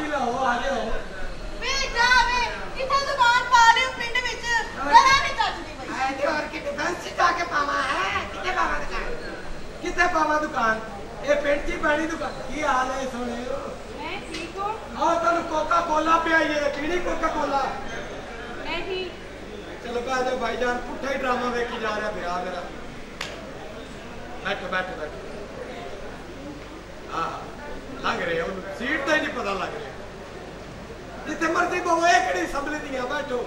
लाओ आ जाओ वे जा वे इथे दुकान पा ले पिंड विच गला नहीं चचदी भाई ऐ ते और कि फैंसी जाके पावा है किथे पावा दुकान ए पिंड ची बड़ी दुकान की हाल है सोने मैं ठीक हूं आओ तनु कोका कोला पे आइए पीनी कोका कोला मैं ठीक चलो कह दो भाईजान पुट्ठा ही ड्रामा देखी जा रहा ब्याह मेरा बैठो बैठो बैठो हाँ लग रहे हो सीट तो ही नहीं पता लग रहा जिथे मर्जी बहु एकड़ी संभली दिया बैठो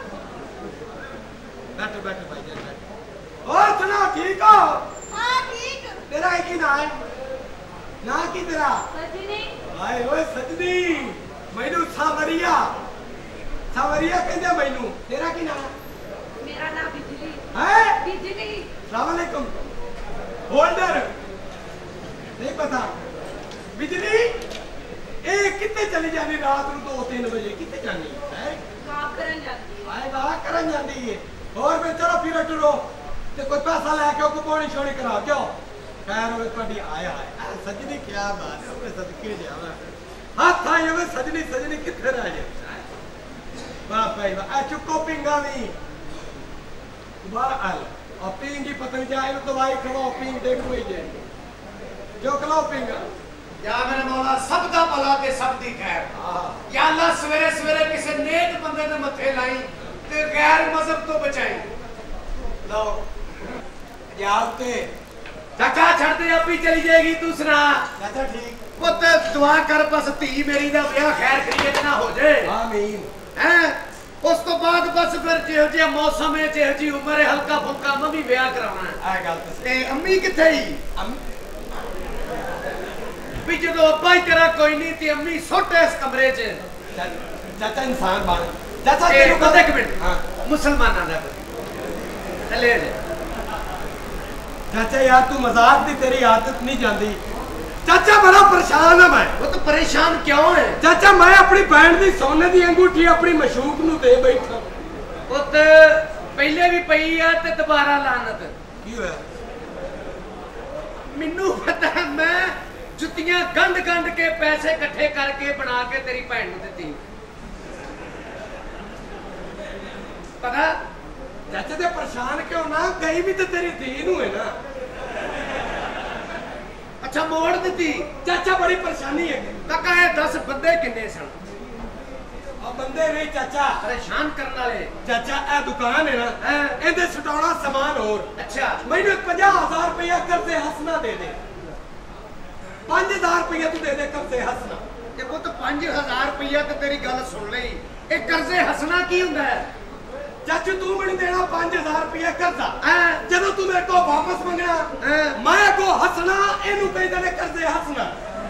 बैठो बैठो भाईजान बैठो और सुना ठीक हो हां ठीक तेरा एक ही ना है ना की तेरा सजनी आए ओए सजनी मैनू सावरिया सावरिया कहंदे मैनू तेरा की ना मेरा नाम बिजली है बिजली अस्सलाम वालेकुम होल्डर नहीं पता बिजली ए कितने चली जानी रात ਨੂੰ 2-3 ਵਜੇ कितने जानी है काम करन जाती है आए वाह करन जाती है और मैं चलो फिर टुरो ते कोई पैसा लेके को पानी छोड़ी करा क्यों खैर वो कभी आया है सजनी क्या बात है मैं सदके जावा हाथ आए हुए सजनी सजनी किथे रह जाए बाप भाई वाह चुको पिंगा नहीं वाह अल और पिंगी पतंग जाए तो भाई खड़ो पिंग देख कोई जे जो खलो पिंगा या मेरे मौला सब दा भला ते सब दी खैर या अल्लाह सवेरे सवेरे किसी नेक बंदे ने मथे लाई ते गैर मजहब तो बचाई लो जाते चाचा छड़ दे अभी चली जाएगी तू सुना चाचा ठीक पुत दुआ कर बस धी मेरी दा ब्याह खैर खैरियत ना हो जाए आमीन हैं उस तो बाद बस फिर जेहो जे मौसम है जेहो जी उम्र है हल्का फुल्का मैं भी ब्याह कराना है आ गल तो ते अम्मी किथे ही भी जो अब्बा ही तेरा कोई नहीं थी अम्मी सुट इस कमरे च चाचा इंसान बन चाचा तेरे को एक मिनट हां मुसलमाना दा चले जा चाचा यार तू मजाक दी तेरी आदत नहीं जाती चाचा बड़ा परेशान है मैं वो तो परेशान क्यों है चाचा मैं अपनी बहन दी सोने दी अंगूठी अपनी मशूक नु दे बैठा वो तो पहले भी पई है ते दोबारा लानत की होया मेनू पता है मैं जुतियां गंढ गंढ के पैसे इकट्ठे करके बना के तेरी बहन नु दित्ती पता चाचा ते परेशान क्यों ना गई भी तो तेरी धी नु है ना अच्छा मोड़ दी चाचा बड़ी परेशानी है काका ये 10 बंदे किन्ने सन अब बंदे नहीं चाचा परेशान करने वाले चाचा ए दुकान है ना इहदे सटाउणा सामान और अच्छा मैनू 50,000 रुपया कर्जे हसना दे दे 5,000 रुपया तू दे दे कर्जे हसना ये वो तो 5,000 रुपया तो तेरी गल सुन लई ए कर्जे हसना की हुंदा है चाचू तू मैनू देना 5,000 रुपया कर्जा जदों तू मेरे को वापस मंगना मैं को हसना इनू कह देने कर्जे हसना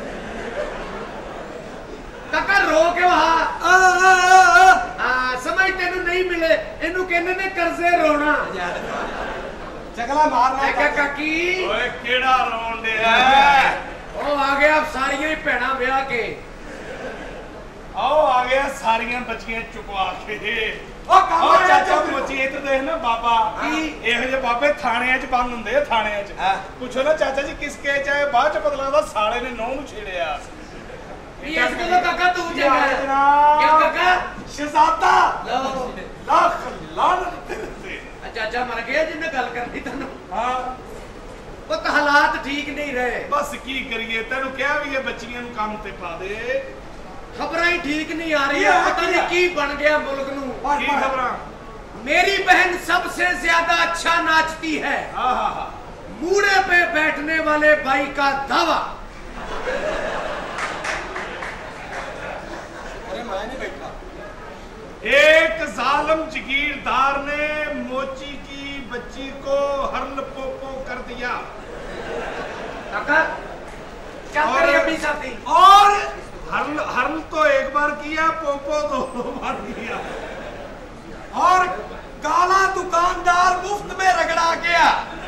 काका रो के वहा समझ तेनू नहीं मिले इनू कहने ने कर्जे रोना चगला मारना मैं क्या काकी ओए केड़ा रोन दे ओ आ गया अब सारियां ही भैणा ब्याह के आओ आ गया सारियां बच्चियां चुकवा के ओ काम चाचा बच्ची इधर देख ना बाबा ਇਹੋ ਜਿਹੇ ਬਾਬੇ ਥਾਣਿਆਂ 'ਚ ਬੰਦ ਹੁੰਦੇ ਆ ਥਾਣਿਆਂ 'ਚ ਪੁੱਛੋ ਨਾ ਚਾਚਾ ਜੀ ਕਿਸ ਕੇ ਚਾਹੇ ਬਾਅਦ 'ਚ ਪਤਾ ਲੱਗਦਾ ਸਾਲੇ ਨੇ ਨੌਂ ਨੂੰ ਛੇੜਿਆ ये इस गलो काका तू जगह क्या काका शहजादा लाख लानत तेरे ते चाचा मर गया जिन्ने गल करनी तन्नू हां वो तो हालात ठीक नहीं रहे बस की करिए तेनू क्या भी ये बच्चियां नु काम ते पा दे खबर ही ठीक नहीं आ रही है पता नहीं की बन गया मुल्क नू की खबरां मेरी बहन सबसे ज्यादा अच्छा नाचती है आहा मूड़े पे बैठने वाले भाई का दावा अरे मैं नहीं बैठा एक जालिम जागीरदार ने मोची की बच्ची को हरल पोपो कर दिया काका क्या करे अभी साथी और हरल हरल तो एक बार किया पोपो दो बार किया और काला दुकानदार मुफ्त में रगड़ा गया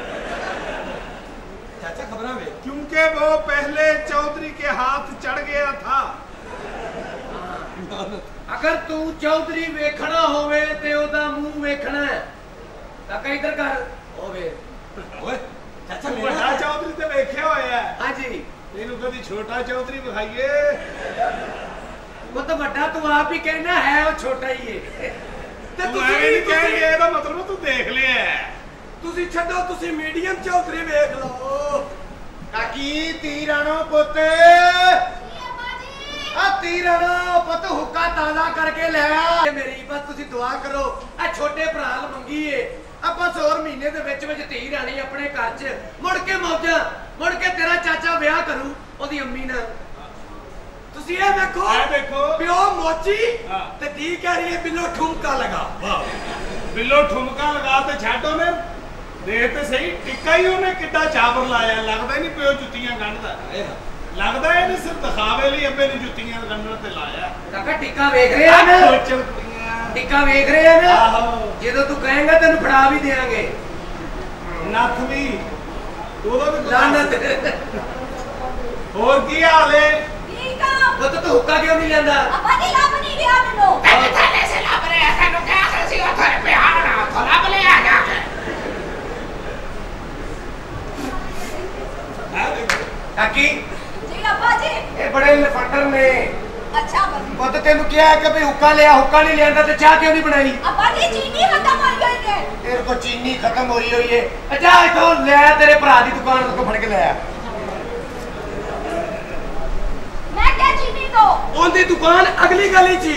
चाचा खबरा में क्योंकि वो पहले चौधरी के हाथ चढ़ गया था अगर तू चौधरी वेखना होवे ते ओदा मुंह वेखना है काका इधर कर होवे ओए चाचा बड़ा मेरा चौधरी तो वेख्या होया है हां जी ਇਹਨੂੰ ਕਦੀ ਛੋਟਾ ਚੌਧਰੀ ਵਿਖਾਈਏ वो तो बड़ा तू आप ही कहना है वो छोटा ही है ਤੇ ਤੂੰ ਐਵੇਂ ਨਹੀਂ ਕਹਿ ਇਹਦਾ ਮਤਲਬ ਤੂੰ ਦੇਖ ਲਿਆ ਤੁਸੀਂ ਛੱਡੋ ਤੁਸੀਂ ਮੀਡੀਅਮ ਚੌਧਰੀ ਵੇਖ ਲਓ ਕਾਕੀ ਤੀਰਾਣੋ ਪੁੱਤ ਆ ਤੀਰਾਣੋ ਪੁੱਤ ਹੁੱਕਾ ਤਾਲਾ ਕਰਕੇ ਲੈ ਆ ਮੇਰੀ ਬਸ ਤੁਸੀਂ ਦੁਆ ਕਰੋ ਆ ਛੋਟੇ ਭਰਾ ਲ ਮੰਗੀ ਏ ਆਪਾਂ 100 ਮਹੀਨੇ ਦੇ ਵਿੱਚ ਧੀ ਰਾਣੀ ਆਪਣੇ ਘਰ 'ਚ ਮੁੜ ਕੇ ਮੌਜਾਂ ਮੁੜ ਕੇ ਤੇਰਾ ਚਾਚਾ ਵਿਆਹ ਕਰੂ ਉਹਦੀ ਅੰਮੀ ਨਾਲ ਤੁਸੀਂ ਇਹ ਦੇਖੋ ਪਿਓ ਮੋਚੀ ਤੇ ਦੀ ਕਹਿ ਰਹੀ ਹੈ ਬਿੱਲੋ ਠੁਮਕਾ ਲਗਾ ਵਾਹ ਬਿੱਲੋ ਠੁਮਕਾ ਲਗਾ ਤੇ ਛੱਡ ਉਹਨੇ ਦੇਖ ਤੇ ਸਹੀ ਟਿੱਕਾ ਹੀ ਉਹਨੇ ਕਿੱਡਾ ਚਾਬਰ ਲਾਇਆ ਲੱਗਦਾ ਹੀ ਨਹੀਂ ਪਿਓ ਜੁੱਤੀਆਂ ਗੰਢਦਾ ਲੱਗਦਾ ਇਹਨੇ ਸਿਰਫ ਦਿਖਾਵੇ ਲਈ ਅੱਬੇ ਨੇ ਜੁੱਤੀਆਂ ਗੰਢਣ ਤੇ ਲਾਇਆ ਕਾਕਾ ਟਿੱਕਾ ਵੇਖ ਰਹੇ ਆ ਨਾ ਟਿੱਕਾ ਵੇਖ ਰਹੇ ਆ ਨਾ ਆਹੋ ਜਦੋਂ ਤੂੰ ਕਹੇਂਗਾ ਤੈਨੂੰ ਫੜਾ ਵੀ ਦੇਾਂਗੇ ਨੱਥ ਵੀ ਉਹਦਾ ਵੀ ਲਾਨਤ ਹੋਰ ਕੀ ਹਾਲ ਏ ਠੀਕ ਆ ਉਹ ਤੂੰ ਹੁੱਕਾ ਕਿਉਂ ਨਹੀਂ ਲੈਂਦਾ ਆਪਾਂ ਦੀ ਲੱਭ ਨਹੀਂ ਰਿਹਾ ਮੈਨੂੰ ਥੱਲੇ ਸੇ ਲੱਭ ਰਿਹਾ ਤੈਨੂੰ ਕਿਹਾ ਸੀ ਉਹ ਥੋੜੇ ਪਿਆਰ ਨਾਲ ਉੱਥੋਂ ਲੱਭ ਲਿਆ ਜਾ ਕੇ ਕਾਕੀ ਜੀ ਅੱਬਾ ਜੀ ਇਹ ਬੜੇ ਲਫੰਡਰ ਨੇ ਅੱਛਾ ਬਸ ਪੁੱਤ ਤੈਨੂੰ ਕਿਹਾ ਕਿ ਭਈ ਹੁੱਕਾ ਲਿਆ ਹੁੱਕਾ ਨਹੀਂ ਲਿਆਂਦਾ ਤੇ ਚਾਹ ਕਿਉਂ ਨਹੀਂ ਬਣਾਈ ਅੱਬਾ ਜੀ ਚੀਨੀ ਖਤਮ ਹੋ ਗਈ ਹੈ ਤੇਰੇ ਕੋ ਚੀਨੀ ਖਤਮ ਹੋਈ ਹੋਈ ਏ ਅੱਛਾ ਇਥੋਂ ਲੈ ਤੇਰੇ ਭਰਾ ਦੀ ਦੁਕਾਨ ਤੋਂ ਫੜ ਕੇ ਲੈ ਆ ਮੈਂ ਕਿਹਾ ਚੀਨੀ ਦੋ ਉਹਦੀ ਦੁਕਾਨ ਅਗਲੀ ਗਲੀ 'ਚ ਹੀ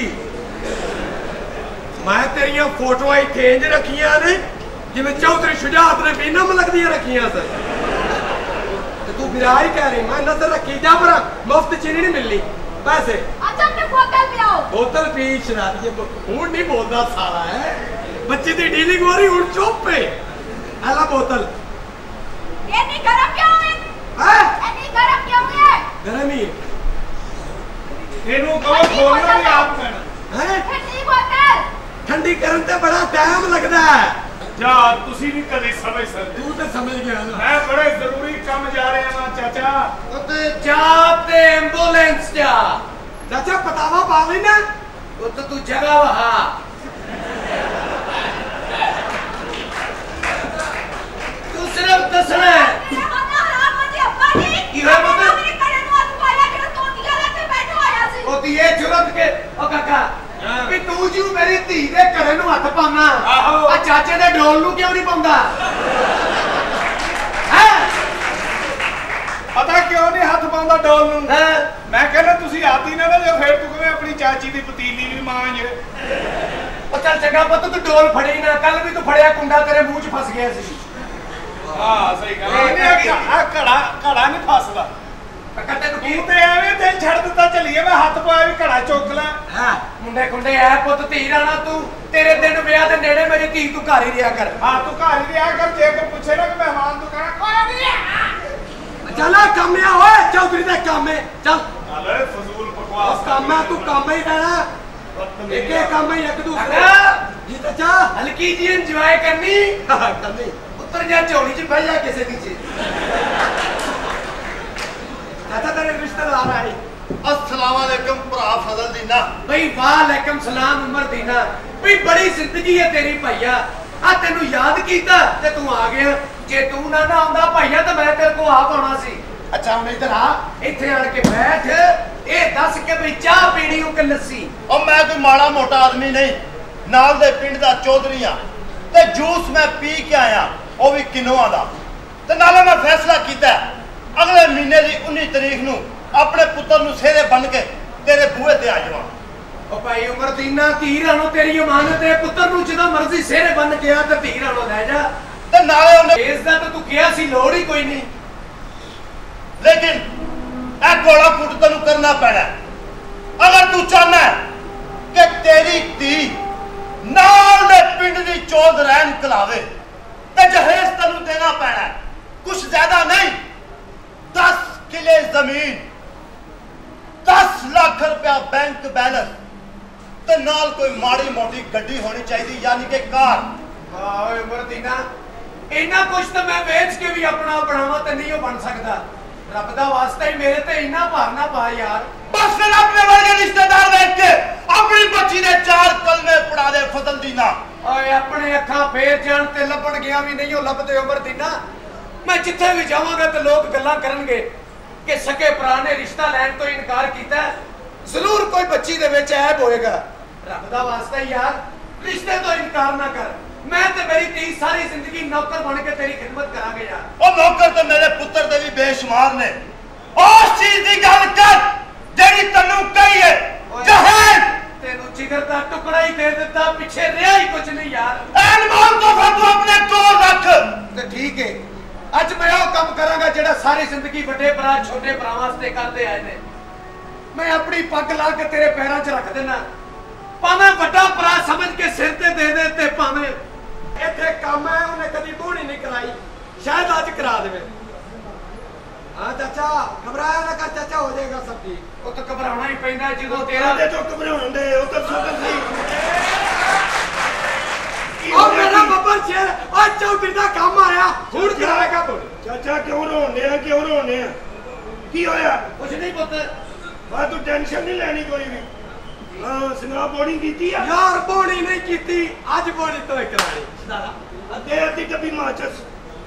ਮੈਂ ਤੇਰੀਆਂ ਫੋਟੋਆਂ ਇੱਥੇ ਇੰਜ ਰੱਖੀਆਂ ਨੇ ਜਿਵੇਂ ਚੌਧਰੀ ਸ਼ੁਜਾਤ ਨੇ ਬੀਨਮ ਲੱਗਦੀਆਂ ਰੱਖੀਆਂ ਸਨ ਤੇ ਤੂੰ ਬਿਰਾ ਹੀ ਕਹਿ ਰਹੀ ਮੈਂ ਨਜ਼ਰ ਰੱਖੀ ਜਾ ਪਰ ਮੁਫਤ ਚੀਨੀ ਨਹੀਂ ਮਿਲਣੀ ਪੈਸੇ ਅੱਛਾ ਮੈਂ ਬੋਤਲ ਪਿਆਓ ਬੋਤਲ ਪੀ ਸ਼ਰਾਬ ਜੇ ਹੁਣ ਨਹੀਂ ਬੋਲਦਾ ਸਾਲਾ ਹੈ ਬੱਚੇ ਦੀ ਡੀਲਿੰਗ ਹੋ ਰਹੀ ਹੁਣ ਚੁੱਪ ਏ ਆਲਾ ਬੋਤਲ ਇਹ ਨਹੀਂ ਗਰਮ ਕਿਉਂ ਹੈ ਹੈ ਇਹ ਨਹੀਂ ਗਰਮ ਕਿਉਂ ਹੈ ਗਰਮ ਹੀ ਇਹਨੂੰ ਕਹੋ ਖੋਲਣਾ ਵੀ ਆਪ ਪੈਣਾ ਹੈ ਠੰਡੀ ਬੋਤਲ ਠੰਡੀ ਕਰਨ ਤੇ ਬੜਾ ਟਾਈਮ ਲੱਗਦਾ ਹੈ ਜਾ ਤੁਸੀਂ ਨਹੀਂ ਕਦੇ ਸਮਝ ਸਕਦੇ ਤੂੰ ਤੇ ਸਮਝ ਗਿਆ ਨਾ ਮੈਂ ਬੜੇ ਜ਼ਰੂਰੀ ਕੰਮ ਜਾ ਰਿਹਾ ਹਾਂ ਚਾਚਾ ਉੱਤੇ ਜਾ ਤੇ ਐਂਬੂਲੈਂਸ ਜਾ ਚਾਚਾ ਪਤਾਵਾ ਪਾ ਲੈਣਾ ਉੱਤੇ ਤੂੰ ਜਗ੍ਹਾ ਵਹਾ ਤੂੰ ਸਿਰਫ ਦੱਸਣਾ ਹੈ ਮੇਰਾ ਬੰਦਾ ਹਰਾਮ ਹੋ ਜੀ ਅੱਬਾ ਜੀ ਕੀ ਹੋਇਆ ਪੁੱਤ? ਮੇਰੇ ਘਰੇ ਨੂੰ ਹੱਥ ਪਾਇਆ ਜਿਹੜਾ ਤੋਤੀਆਂ ਲੈ ਕੇ ਬੈਠਾ ਹੋਇਆ ਸੀ ਉਹਦੀ ਇਹ ਜੁਰਤ ਕੇ ਉਹ ਕਾਕਾ ਵੀ ਤੂੰ ਜੀ ਮੇਰੀ ਧੀ ਦੇ ਘਰੇ ਨੂੰ ਹੱਥ ਪਾਉਣਾ ਆਹੋ। ਆ ਚਾਚੇ ਦੇ ਢੋਲ ਨੂੰ ਕਿਉਂ ਨਹੀਂ ਪਾਉਂਦਾ ਹੈ ਪਤਾ ਕਿਉਂ ਨਹੀਂ ਹੱਥ ਪਾਉਂਦਾ ਡੋਲ ਨੂੰ ਹੈ ਮੈਂ ਕਹਿੰਦਾ ਤੁਸੀਂ ਆਤੀ ਨਾ ਜੋ ਫੇਰ ਤੂੰ ਕਵੇਂ ਆਪਣੀ ਚਾਚੀ ਦੀ ਪਤੀਲੀ ਵੀ ਮਾਂਜ ਉਹ ਚੱਲ ਚੰਗਾ ਪੁੱਤ ਤੂੰ ਢੋਲ ਫੜੀ ਨਾ ਕੱਲ ਵੀ ਤੂੰ ਫੜਿਆ ਕੁੰਡਾ ਤੇਰੇ ਮੂੰਹ 'ਚ ਫਸ ਗਿਆ ਸੀ ਹਾਂ ਸਹੀ ਗੱਲ ਹੈ ਆ ਘੜਾ ਨਹੀਂ ਫਸਦਾ ਕਾਕਾ ਤੈਨੂੰ ਕੀ ਤੂੰ ਤੇ ਐਵੇਂ ਦਿਲ ਛੱਡ ਦਿੱਤਾ ਚੱਲੀਏ ਮੈਂ ਹੱਥ ਪਾਇਆ ਵੀ ਘੜਾ ਚੁੱਕ ਲੈ ਹਾਂ ਮੁੰਡੇ ਖੁੰਡੇ ਐ ਪੁੱਤ ਧੀ ਰਾਣਾ ਤੂੰ ਤੇਰੇ ਦਿਨ ਵਿਆਹ ਦੇ ਨੇੜੇ ਮੇਰੀ ਧੀ ਤੂੰ ਘਰ ਹੀ ਰਿਹਾ ਕਰ ਹਾਂ ਤੂੰ ਘਰ ਹੀ ਰਿਹਾ ਕਰ ਜੇ ਕੋਈ ਪੁੱਛੇ ਨਾ ਕਿ ਮਹਿਮਾਨ ਤੂੰ ਕਹਿਣਾ ਕੋਈ ਨਹੀਂ ਚੱਲ ਕੰਮ ਆ ਓਏ ਚੌਧਰੀ ਦਾ ਕੰਮ ਹੈ ਚੱਲ ਚੱਲ ਫਜ਼ੂਲ ਬਕਵਾਸ ਉਸ ਕੰਮ ਹੈ ਤੂੰ ਕੰਮ ਹੀ ਰਹਿਣਾ ਇੱਕ ਹੀ ਕੰਮ ਹੈ ਇੱਕ ਦੂਸਰੇ ਜੀ ਚਾਚਾ ਹਲਕੀ ਜੀ ਇੰਜੋਏ ਕਰਨੀ ਕਰਨੀ ਉੱਤਰ ਜਾ ਝੋਲੀ 'ਚ ਬਹਿ ਜਾ ਕਿਸੇ ਦੀ 'ਚ ਚਾਚਾ ਤੇਰੇ ਰਿਸ਼ਤੇਦਾਰ ਆਏ अस्सलाम वालेकुम भरा फजल दीना ਬਈ ਵਾਲੇਕਮ ਸਲਾਮ ਉਮਰ ਦੀਨਾ ਬਈ ਬੜੀ ਜ਼ਿੰਦਗੀ ਹੈ ਤੇਰੀ ਭਾਈਆ ਆ ਤੈਨੂੰ ਯਾਦ ਕੀਤਾ ਤੇ ਤੂੰ ਆ ਗਿਆ ਜੇ ਤੂੰ ਨਾ ਆਉਂਦਾ ਭਾਈਆ ਤਾਂ ਮੈਂ ਤੇਰੇ ਕੋਲ ਆਪ ਆਉਣਾ ਸੀ ਅੱਛਾ ਹੁਣ ਇੱਧਰ ਆ ਇੱਥੇ ਆਣ ਕੇ ਬੈਠ ਇਹ ਦੱਸ ਕੇ ਬਈ ਚਾਹ ਪੀਣੀ ਉਹ ਕਿ ਲੱਸੀ और मैं कोई माड़ा मोटा आदमी नहीं नाल दे पिंड दा चौधरी हां ते जूस मैं पी के आया वो भी किनोआ दा ते नाले मैं फैसला कीता अगले महीने दी 19 तारीख नू अपने पुत्र नू सेरे बन के तेरे बूहे ते आ जावां ਉਹ ਭਾਈ ਉਮਰ ਦੀਨਾ ਧੀਰਾਂ ਨੂੰ ਤੇਰੀ ਅਮਾਨਤ ਹੈ ਪੁੱਤਰ ਨੂੰ ਜਦੋਂ ਮਰਜ਼ੀ ਸਿਹਰੇ ਬੰਨ ਕੇ ਆ ਤੇ ਧੀਰਾਂ ਨੂੰ ਲੈ ਜਾ ते नाले उन्हें ਇਸ ਦਾ ਤਾਂ ਤੂੰ ਕਿਹਾ ਸੀ ਲੋੜ ਹੀ ਕੋਈ ਨਹੀਂ लेकिन ए घोड़ा फुट तेनू करना पैना अगर तू चाहना है कि तेरी धी नाल दे पिंड दी चौध रहन कलावे ते जहेज तेनू देना पैना कुछ ज्यादा नहीं 10 किले जमीन 10 लाख रुपया बैंक बैलेंस ते नाल कोई माड़ी मोटी गड्डी होनी चाहिए यानी कि कार ਵਾਹ ਓਏ ਉਮਰ ਦੀਨਾ ਇੰਨਾ ਕੁਝ ਤਾਂ ਮੈਂ ਵੇਚ ਕੇ ਵੀ ਆਪਣਾ ਬਣਾਵਾਂ ਤੇ ਨਹੀਂ ਉਹ ਬਣ ਸਕਦਾ ਰੱਬ ਦਾ ਵਾਸਤਾ ਹੀ ਮੇਰੇ ਤੇ ਇੰਨਾ ਭਾਰ ਨਾ ਪਾ ਯਾਰ बस फिर अपने वर्गे रिश्तेदार देख के अपनी बच्ची ने 4 कलमे पढ़ा दे फजल दीना ਓਏ ਆਪਣੇ ਅੱਖਾਂ ਫੇਰ ਜਾਣ ਤੇ ਲੱਭਣ ਗਿਆ ਵੀ ਨਹੀਂ ਉਹ ਲੱਭਦੇ ਉਮਰ ਦੀਨਾ ਮੈਂ ਜਿੱਥੇ ਵੀ ਜਾਵਾਂਗਾ ਤੇ ਲੋਕ ਗੱਲਾਂ ਕਰਨਗੇ ਕਿ ਸਕੇ ਭਰਾ ਨੇ ਰਿਸ਼ਤਾ ਲੈਣ ਤੋਂ ਇਨਕਾਰ ਕੀਤਾ जरूर कोई बच्ची दे विच ऐब होएगा। रब दा वास्ता यार रिश्ते तो इनकार ना कर। मैं ते मेरी धी सारी जिंदगी नौकर बन के तेरी खिदमत करांगे यार। ओ नौकर तो मेरे पुत्र दे भी बेशुमार ने। उस चीज दी गल कर जेड़ी तन्नू कही है। जहेज तेनू जिगर दा टुकड़ा ही दे दिता, पीछे रहा ही कुछ नहीं यार। अनमोल तो फिर तू अपने कोल रख। ते ठीक है, अज मैं वो काम करांगा जेड़ा सारी जिंदगी बड़े भरा छोटे भरा वास्ते करते आए ने। मैं अपनी पग ला के तेरे पैरों च रख देना, भावें वड्डा भरा समझ के सिर ते दे ते भावें इत्थे काम है उन्हें कदी बोहनी नहीं कराई, शायद आज करा देवे। हाँ चाचा घबराया ना कर चाचा, हो जाएगा सब ठीक। वो तो घबराना ही पैंदा ਜਦੋਂ तेरा ਤੇ ਜੋ ਘਬਰਾਉਣ ਦੇ ਉਹ ਤਾਂ ਸੁਣ ਸਹੀ ओ मेरा बब्बर शेर और चौधरी दा काम आया हुन कराएगा बोल। ਚਾਚਾ ਕਿਉਂ ਰੋਣੇ ਆ ਕਿਉਂ ਰੋਣੇ ਆ ਕੀ ਹੋਇਆ कुछ नहीं पुत्र। ਆ ਤੂੰ ਟੈਨਸ਼ਨ ਨਹੀਂ ਲੈਣੀ ਕੋਈ ਵੀ ਹਾਂ ਸੁਣਾ ਬੋਰਡਿੰਗ ਕੀਤੀ ਆ यार बोनी नहीं कीती, आज बोनी तो करानी साला। ਅੱਧੇ ਅੱਧੀ ਡੱਬੀ ਮਾਚਸ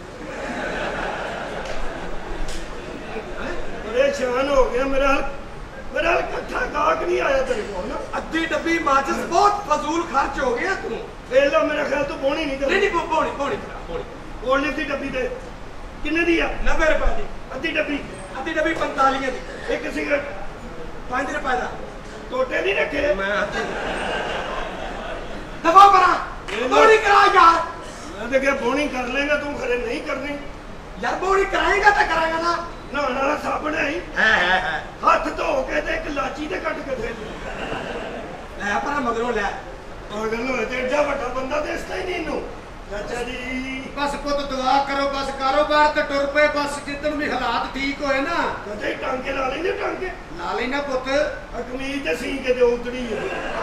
परेशान हो गया मेरा इकट्ठा गाहक नहीं आया तेरे को ना अद्धी डब्बी माचिस बहुत फजूल खर्च हो गया तू। वेला मेरा ख्याल तो बोनी नहीं कर नहीं बोनी बोनी करा बोनी। बोलने की डब्बी दे किन्ने दी आ 90 रुपए दी अद्धी डब्बी 45 दी, एक सिगरेट 5 रुपए दा टोटे नहीं रखे मैं दफा करा बोनी करा यार। मैं तो क्या बोनी कर लेगा तू खरे नहीं करनी यार बोनी कराएगा तो कराएगा ना। नहाने वाला साबण है हाथ धो के ते एक लाची ते कट के दे ले अपना मगरों ले पागल होए ते एडा बड़ा बंदा देसता ही नहीं इनू चाचा जी बस पुत दुआ करो, बस कारोबार ते टुर पे, बस जिद्दन भी हालात ठीक होए ना कदे टांके ला लेंगे टांके ला लेना पुत। कमीज ते सी के दे उतरी है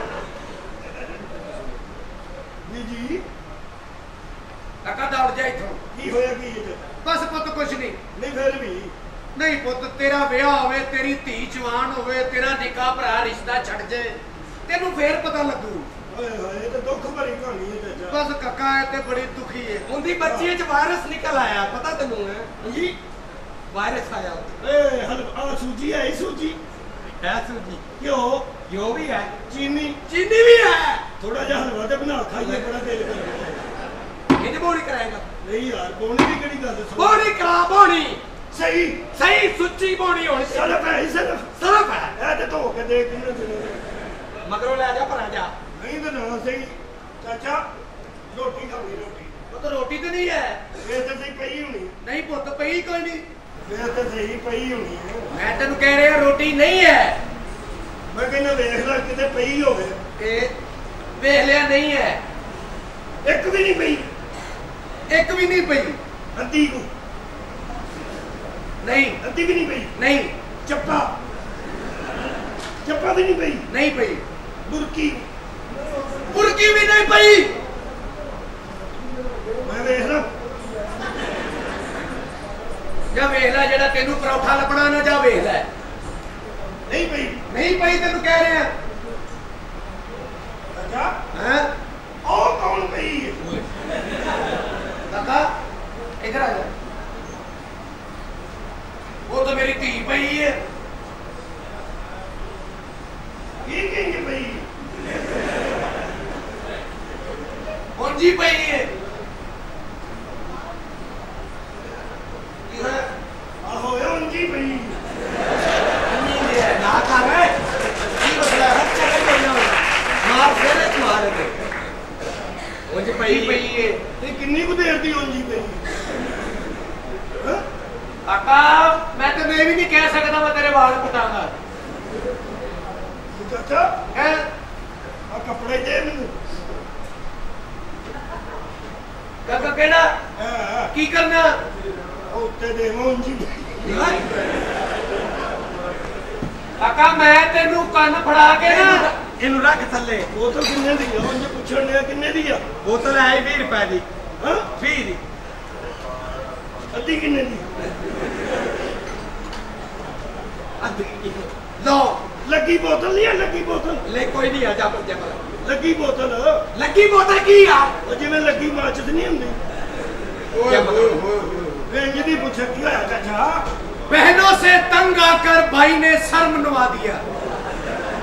जी काका दौड़ जा इथों। की होया की ये बस पुत कुछ नहीं। नहीं फिर भी नहीं पुत तेरा विआह होवे, तेरी धी जवान होवे, तेरा निका भरा रिश्ता छड़ जाए तेनू फिर पता लगू। हाय हाय तो दुख भरी कहानी है चाचा बस काका है ते बड़ी दुखी है। उनकी बच्ची च वायरस निकल आया, पता तेनू है जी वायरस आया। ए हलवा सूजी है सूजी है सूजी क्यों यो भी है, चीनी चीनी भी है। थोड़ा जा हलवा ते बना खाइए बड़ा दिल कर ये बोनी कराएगा नहीं यार बोनी की केड़ी गल सुन बोनी करा बोनी सही सही सुच्ची बोनी होनी सरफ है सरफ सरफ है। ए ते धो के दे किन्ने दिनों मगरों ले जा भरा जा। नहीं तो ना सही चाचा रोटी खानी रोटी पुत रोटी तो नहीं है। ये तो सही पई होनी नहीं पुत पई कोई नहीं। ये तो सही पई होनी है मैं तेन कह रहा रोटी नहीं है। मैं कहना देख ला किते पई होवे ए वेख लिया नहीं है, एक भी नहीं पई एक भी नहीं पई। अद्धी को नहीं अद्धी भी नहीं पई नहीं चप्पा चप्पा भी नहीं पई नहीं पई। बुरकी बुरकी भी नहीं पई। मैं देख रहा जा वेख ला जेड़ा तेनू परोठा लपना ना, जा वेख लै। नहीं पई नहीं पई तेनू कह रहे हैं। चाचा हैं ओ कौन पई है काका इधर आ जा। वो तो मेरी धी पई है। ये कहेंगे पई मुंजी पई है। आहो ये उनकी पई ना कर रे की मसला है चले कोई ना मार फेरे मार दे मुझे पई पई पई है। ये किन्नी को देर दी उनकी पई हां काका मैं तो मैं भी नहीं कह सकता मैं तेरे बाल पुटांगा। चाचा हैं आ कपड़े दे मैनू काका केड़ा हां की करना उत्ते दे उनकी काका मैं तेनू कान फड़ा के ना इनु रख थल्ले वो तो किन्ने दी है उनके पूछण ने किन्ने दी है बोतल है 20 रुपए दी हां 20 दी अद्धी किन्ने दी लो लगी बोतल नहीं है लगी बोतल ले कोई नहीं आजा बन जा लगी बोतल लगी बोतल की यार वो जिवें लगी माचत नहीं हुंदी रेंज दी पूछे की होया चाचा बहनों से तंग आकर भाई ने सर मनवा दिया।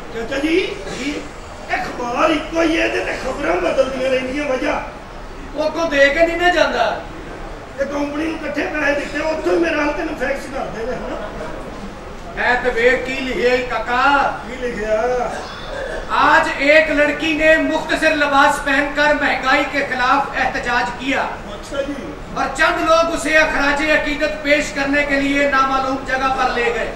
ਚਾਚਾ ਜੀ ਅਖਬਾਰ ਇੱਕੋ ਹੀ ਹੈ ਤੇ ਖਬਰਾਂ ਬਦਲਦੀਆਂ ਰਹਿੰਦੀਆਂ ਵਜ੍ਹਾ ਉਹ ਕੋ ਦੇ ਕੇ ਨਹੀਂ ਨਾ ਜਾਂਦਾ ਤੇ ਕੰਪਨੀ ਨੂੰ ਇਕੱਠੇ ਪੈਸੇ ਦਿੱਤੇ ਉੱਥੋਂ ਮੇਰਾ ਹਾਲ ਤੈਨੂੰ ਫੈਕਸ ਕਰਦੇ ਨੇ ਹਨਾ है तो वे की लिखे काका ਕੀ ਲਿਖਿਆ आज एक लड़की ने मुख्तसर लिबास पहनकर महंगाई के खिलाफ एहतजाज किया ਅੱਛਾ ਜੀ और चंद लोग उसे अखराज अकीदत पेश करने के लिए नामालूम जगह पर ले गए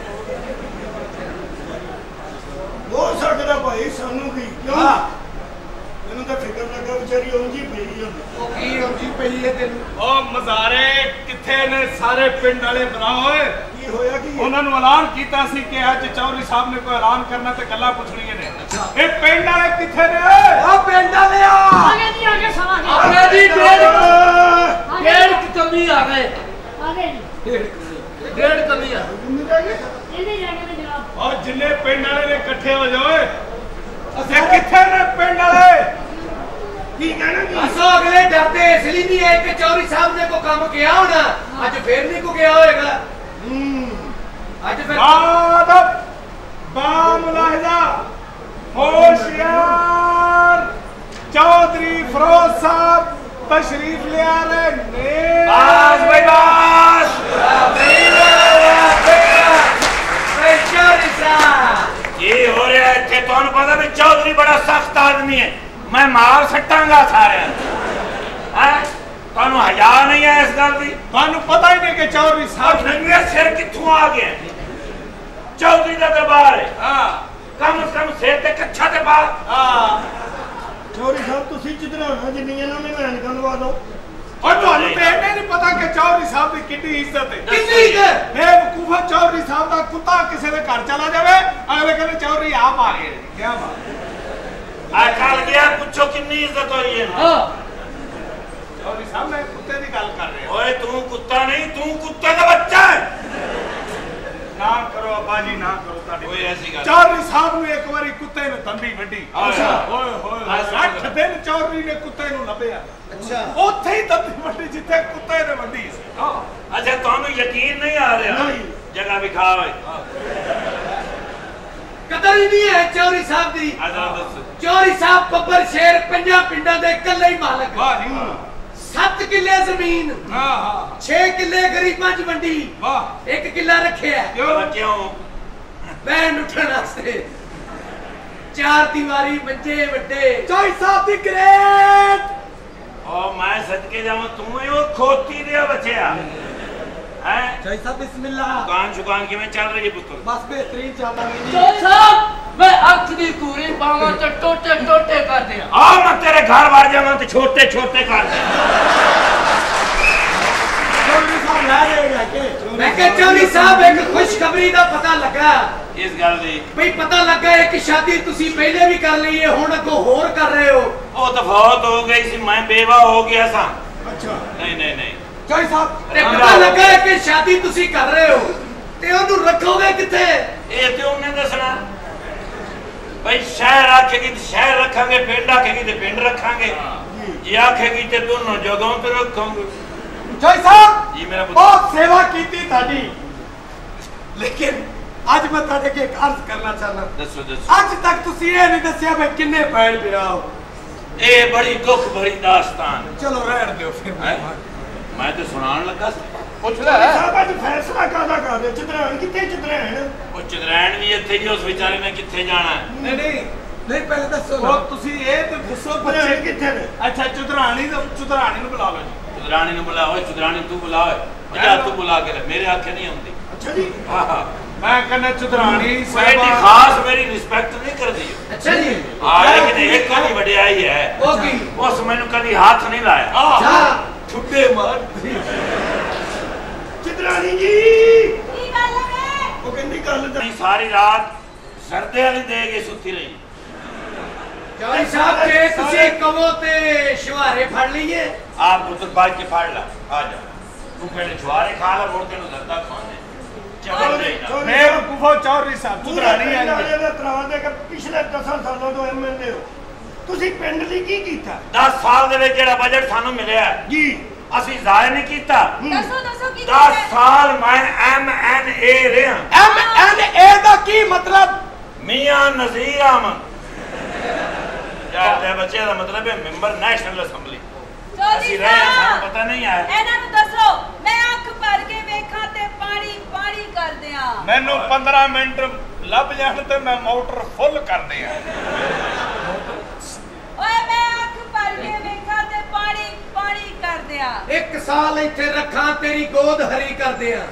ਹੋ ਸਕਦਾ ਭਾਈ ਸਾਨੂੰ ਕੀ ਕਿਉਂ ਮੈਨੂੰ ਤਾਂ ਫਿਕਰ ਲੱਗਾ ਵਿਚਾਰੀ ਉਂਝ ਹੀ ਪਈ ਹੁੰਦੀ वो की उनकी पई है तेन ਉਹ ਮਜ਼ਾਰੇ ਕਿੱਥੇ ਨੇ ਸਾਰੇ ਪਿੰਡ ਵਾਲੇ ਬਣਾਓ ਓਏ ਕੀ ਹੋਇਆ ਕੀ ਉਹਨਾਂ ਨੂੰ ਐਲਾਨ ਕੀਤਾ ਸੀ ਕਿ ਅੱਜ ਚੌਧਰੀ ਸਾਹਿਬ ਨੇ ਕੋਈ ਐਲਾਨ ਕਰਨਾ ਤੇ ਗੱਲਾਂ ਪੁੱਛਣੀਆਂ ਨੇ ਇਹ ਪਿੰਡ ਵਾਲੇ ਕਿੱਥੇ ਨੇ ਆ ਪਿੰਡ ਵਾਲਿਆ आगे जी आगे सब आगे ਆਗੇ ਦੀ आगे ਕਮੀ ਆ ਗਏ आगे जी ਡੇਢ ਕਮੀ ਆ इन्हें जाके में जनाब ਔਰ ਜਿੰਨੇ ਪਿੰਡ ਵਾਲੇ ਨੇ ਇਕੱਠੇ ਹੋ ਜਾਓ ਓਏ ਅਸੀਂ ਕਿੱਥੇ ਨੇ ਪਿੰਡ ਵਾਲੇ ਕੀ ਕਹਿਣਾ ਕੀ असो अगले डरते इसलिए नहीं है कि चौधरी साहब ने को काम किया होना आज फिर नहीं को गया होएगा आज फिर आदब बामुलाहिजा होशियार चौधरी फरोज साहब तशरीफ ले आ रहे ने बस भाई बस चौधरी साहब ये हो रहा है कि तुम पता भी चौधरी बड़ा सख्त आदमी है मैं मार सट्टांगा सारे तुम हजा नहीं है इस गल की ਤੁਹਾਨੂੰ ਪਤਾ ਹੀ ਨਹੀਂ ਕਿ ਚੌਧਰੀ और ਸਾਹਿਬ नंगे सिर कित्थों आ गए चौधरी का दरबार है हाँ कम से कम सिर ते कच्छा ते बाल हाँ ਚੋਰੀ ਸਾਹਿਬ ਤੁਸੀਂ ਚਿਤਰਾਣਾ ਜਿੰਨੀਆਂ ਨਾ ਮੈਨੂੰ ਐਨਕਾਂ ਲਵਾ ਦਿਓ और ਤੁਹਾਨੂੰ ਤੇ ਇਹਨੇ ਨਹੀਂ ਪਤਾ ਕਿ ਚੌਧਰੀ ਸਾਹਿਬ ਦੀ ਕਿੰਨੀ ਇੱਜ਼ਤ ਹੈ कितनी के ਬੇਵਕੂਫਾ ਚੌਧਰੀ ਸਾਹਿਬ ਦਾ ਕੁੱਤਾ ਕਿਸੇ ਦੇ ਘਰ ਚਲਾ ਜਾਵੇ ਅਗਲੇ ਕਹਿੰਦੇ ਚੌਧਰੀ ਆਪ ਆ ਗਏ ਕੀ ਬਾਤ कल गया पूछो कितनी इज्जत हो रही है हां चौधरी साहब मैं कुत्ते की गल कर रहे हो ओए तू कुत्ता नहीं तू कुत्ते का बच्चा है ना करो अब्बा जी ना करो ताड़ी कोई ऐसी गल चौधरी साहब ने एक बारी कुत्ते ने दंदी वड्डी अच्छा। ओए होए 8 दिन चौधरी ने कुत्ते ਨੂੰ ਲੱਭਿਆ अच्छा ਉੱਥੇ ਹੀ ਦੰਦੀ ਵੱਡੀ ਜਿੱਥੇ ਕੁੱਤੇ ਨੇ ਵੱਡੀ ਸੀ अच्छा ਤੁਹਾਨੂੰ ਯਕੀਨ नहीं आ रहा नहीं। जगह विखाओ कदर ही नहीं है चौधरी साहब दी चौधरी साहब बब्बर शेर पंजा पिंडा दे इकल्ले ही मालक वाह जी 7 किले जमीन हां हां 6 किले गरीबां च वंडी वाह 1 किला रखिया है क्यों क्यों बैन उठण वास्ते 4 दीवारी मंजे वड्डे ਚੌਧਰੀ ਸਾਹਿਬ ਦੀ ਗ੍ਰੇਟ ओ मैं सदके जाऊं तू ही वो खोती दिया बच्चा हैं ਚੌਧਰੀ ਸਾਹਿਬ ਬਿਸਮਿਲ੍ਲਾ दुकान की में चल रही है पुत्र ਬਸ ਬਿਹਤਰੀਨ ਚੱਲਦਾ ਵੀ ਚੌਧਰੀ ਸਾਹਿਬ ਮੈਂ ਅੱਖ ਦੀ ਕੂਰੀ ਪਾਵਾਂ ਤੇ ਟੋਟੇ ਟੋਟੇ ਕਰਦੇ ਆ आ मैं तेरे घर बाहर जाऊं तो छोटे छोटे कर दे ਚੌਧਰੀ ਸਾਹਿਬ ਲੈ ਜਾਏਗਾ ਕਿ मैं कह चौधरी साहब एक खुशखबरी दा पता लगा इस गल दी भाई पता लगा है कि शादी तुसी पहले भी कर ली है हुण अगो होर कर रहे हो ओ तो फौत हो गई सी मैं बेवा हो गया सा ਅੱਛਾ नहीं नहीं नहीं ਚੌਧਰੀ ਸਾਹਿਬ ते पता लगा है कि शादी तुसी कर रहे हो ते ओनू रखोगे किथे ये तो उन्हें दसना भाई शहर आखेगी तो शहर रखांगे पिंड आखेगी तो पिंड रखांगे ये आखेगी तो दोनों जगहों पे रखांगे ਚੌਧਰੀ ਸਾਹਿਬ जी मेरा पुत्र ਬਹੁਤ ਸੇਵਾ ਕੀਤੀ ਤੁਹਾਡੀ ਲੇਕਿਨ ਅੱਜ ਮੈਂ ਤੁਹਾਡੇ ਅੱਗੇ ਇੱਕ ਅਰਜ਼ ਕਰਨਾ ਚਾਹੁੰਦਾ दसो दसो ਅੱਜ ਤੱਕ ਤੁਸੀਂ ਇਹ ਨਹੀਂ ਦੱਸਿਆ ਮੈਂ ਕਿੰਨੇ ਭੈਣ ਭਰਾ ਹੋ ये बड़ी दुख भरी दास्तान ਚਲੋ ਰਹਿਣ ਦਿਓ ਫਿਰ है मैं तो सुनान लगा ਪੁੱਛ ਸਾਹਿਬ ਅੱਜ ਫੈਸਲਾ ਕਾਹਦਾ ਕਰ ਰਹੇ ਚਿਤਰਾਣ ਕਿੱਥੇ ਚਿਤਰਾਣ वो चतरैन भी इत्थे जी उस बेचारे ने कित्थे जाना है ਨਹੀਂ ਨਹੀਂ ਨਹੀਂ ਪਹਿਲੇ ਦੱਸੋ ਨਾ ਉਹ ਤੁਸੀਂ ਇਹ ਤੇ ਦੱਸੋ ਚਿਤਰਾਣ ਬੱਚੇ ਕਿੱਥੇ ਨੇ ਅੱਛਾ ਚੁਦਰਾਣੀ ਨੂੰ ਬੁਲਾ ਲਓ ਜੀ चुदरानी ने बुलाओ चुदरानी तू बुलाओ जा तू बुला के ले मेरे आंखें नहीं आती ਅੱਛਾ ਜੀ हाँ हाँ ਮੈਂ ਕਹਿੰਦਾ ਚੁਦਰਾਣੀ एडी ਸਾਹਿਬਾ खास मेरी रिस्पेक्ट नहीं कर दी अच्छा जी हाँ लेकिन एक कभी वड्याई है ओ की उस मैंने कभी हाथ नहीं लाया अच्छा ਠੁੱਡੇ ਮਾਰ ਚਿਤਰਾਣੀ ਜੀ ਕੀ ਗੱਲ ਹੈ ਉਹ ਕਹਿੰਦੀ ਗੱਲ ਤਾਂ नहीं सारी रात सर्दे वाली दे के सुती रही चौधरी साहब जे तुसी कहो ते शुहारे फड़ लईए आप पुत्र बाज के फाड़ ला आ जा तू पहले छुआरे खा ला मुड़ के नु दर्दा खाने चबल नहीं ना ਮੇਰ ਕੁਫੋ ਚੌਧਰੀ ਸਾਹਿਬ ਚੁਦਰਾਣੀ ਪਿੰਡ ਆਈ ਵਾਲੇ ਦਾ ਤਰਾ ਦੇ ਕੇ ਪਿਛਲੇ 10 ਸਾਲਾਂ ਤੋਂ ਐਮਐਲਏ ਹੋ ਤੁਸੀਂ ਪਿੰਡ ਲਈ ਕੀ ਕੀਤਾ 10 ਸਾਲ ਦੇ ਵਿੱਚ ਜਿਹੜਾ ਬਜਟ ਸਾਨੂੰ ਮਿਲਿਆ ਜੀ ਅਸੀਂ ਜ਼ਾਹਿਰ ਨਹੀਂ ਕੀਤਾ ਦੱਸੋ ਦੱਸੋ ਕੀ 10 ਸਾਲ ਮੈਂ MNA ਰਿਹਾ MNA ਦਾ ਕੀ ਮਤਲਬ मियां नज़ीर अहमद यार ते बच्चे का मतलब है मेंबर नेशनल असेंबली ਅਸੀਂ ਰਹੇ ਹਾਂ ਸਾਨੂੰ ਪਤਾ ਨਹੀਂ ਆਇਆ ਇਹਨਾਂ ਨੂੰ ਦੱਸੋ ਮੈਂ ਅੱਖ ਭਰ ਕੇ ਵੇਖਾਂ ਤੇ ਪਾਣੀ ਪਾਣੀ ਕਰ ਦਿਆਂ ਮੈਨੂੰ 15 ਮਿੰਟ ਲੱਭ ਜਾਣ ਤੇ ਮੈਂ ਮੋਟਰ ਫੁੱਲ ਕਰ ਦਿਆਂ ਓਏ ਮੈਂ ਅੱਖ ਭਰ ਕੇ ਵੇਖਾਂ ਤੇ ਪਾਣੀ ਪਾਣੀ ਕਰ ਦਿਆਂ 1 ਸਾਲ ਇੱਥੇ ਰੱਖਾਂ ਤੇਰੀ ਗੋਦ ਹਰੀ ਕਰਦੇ ਆ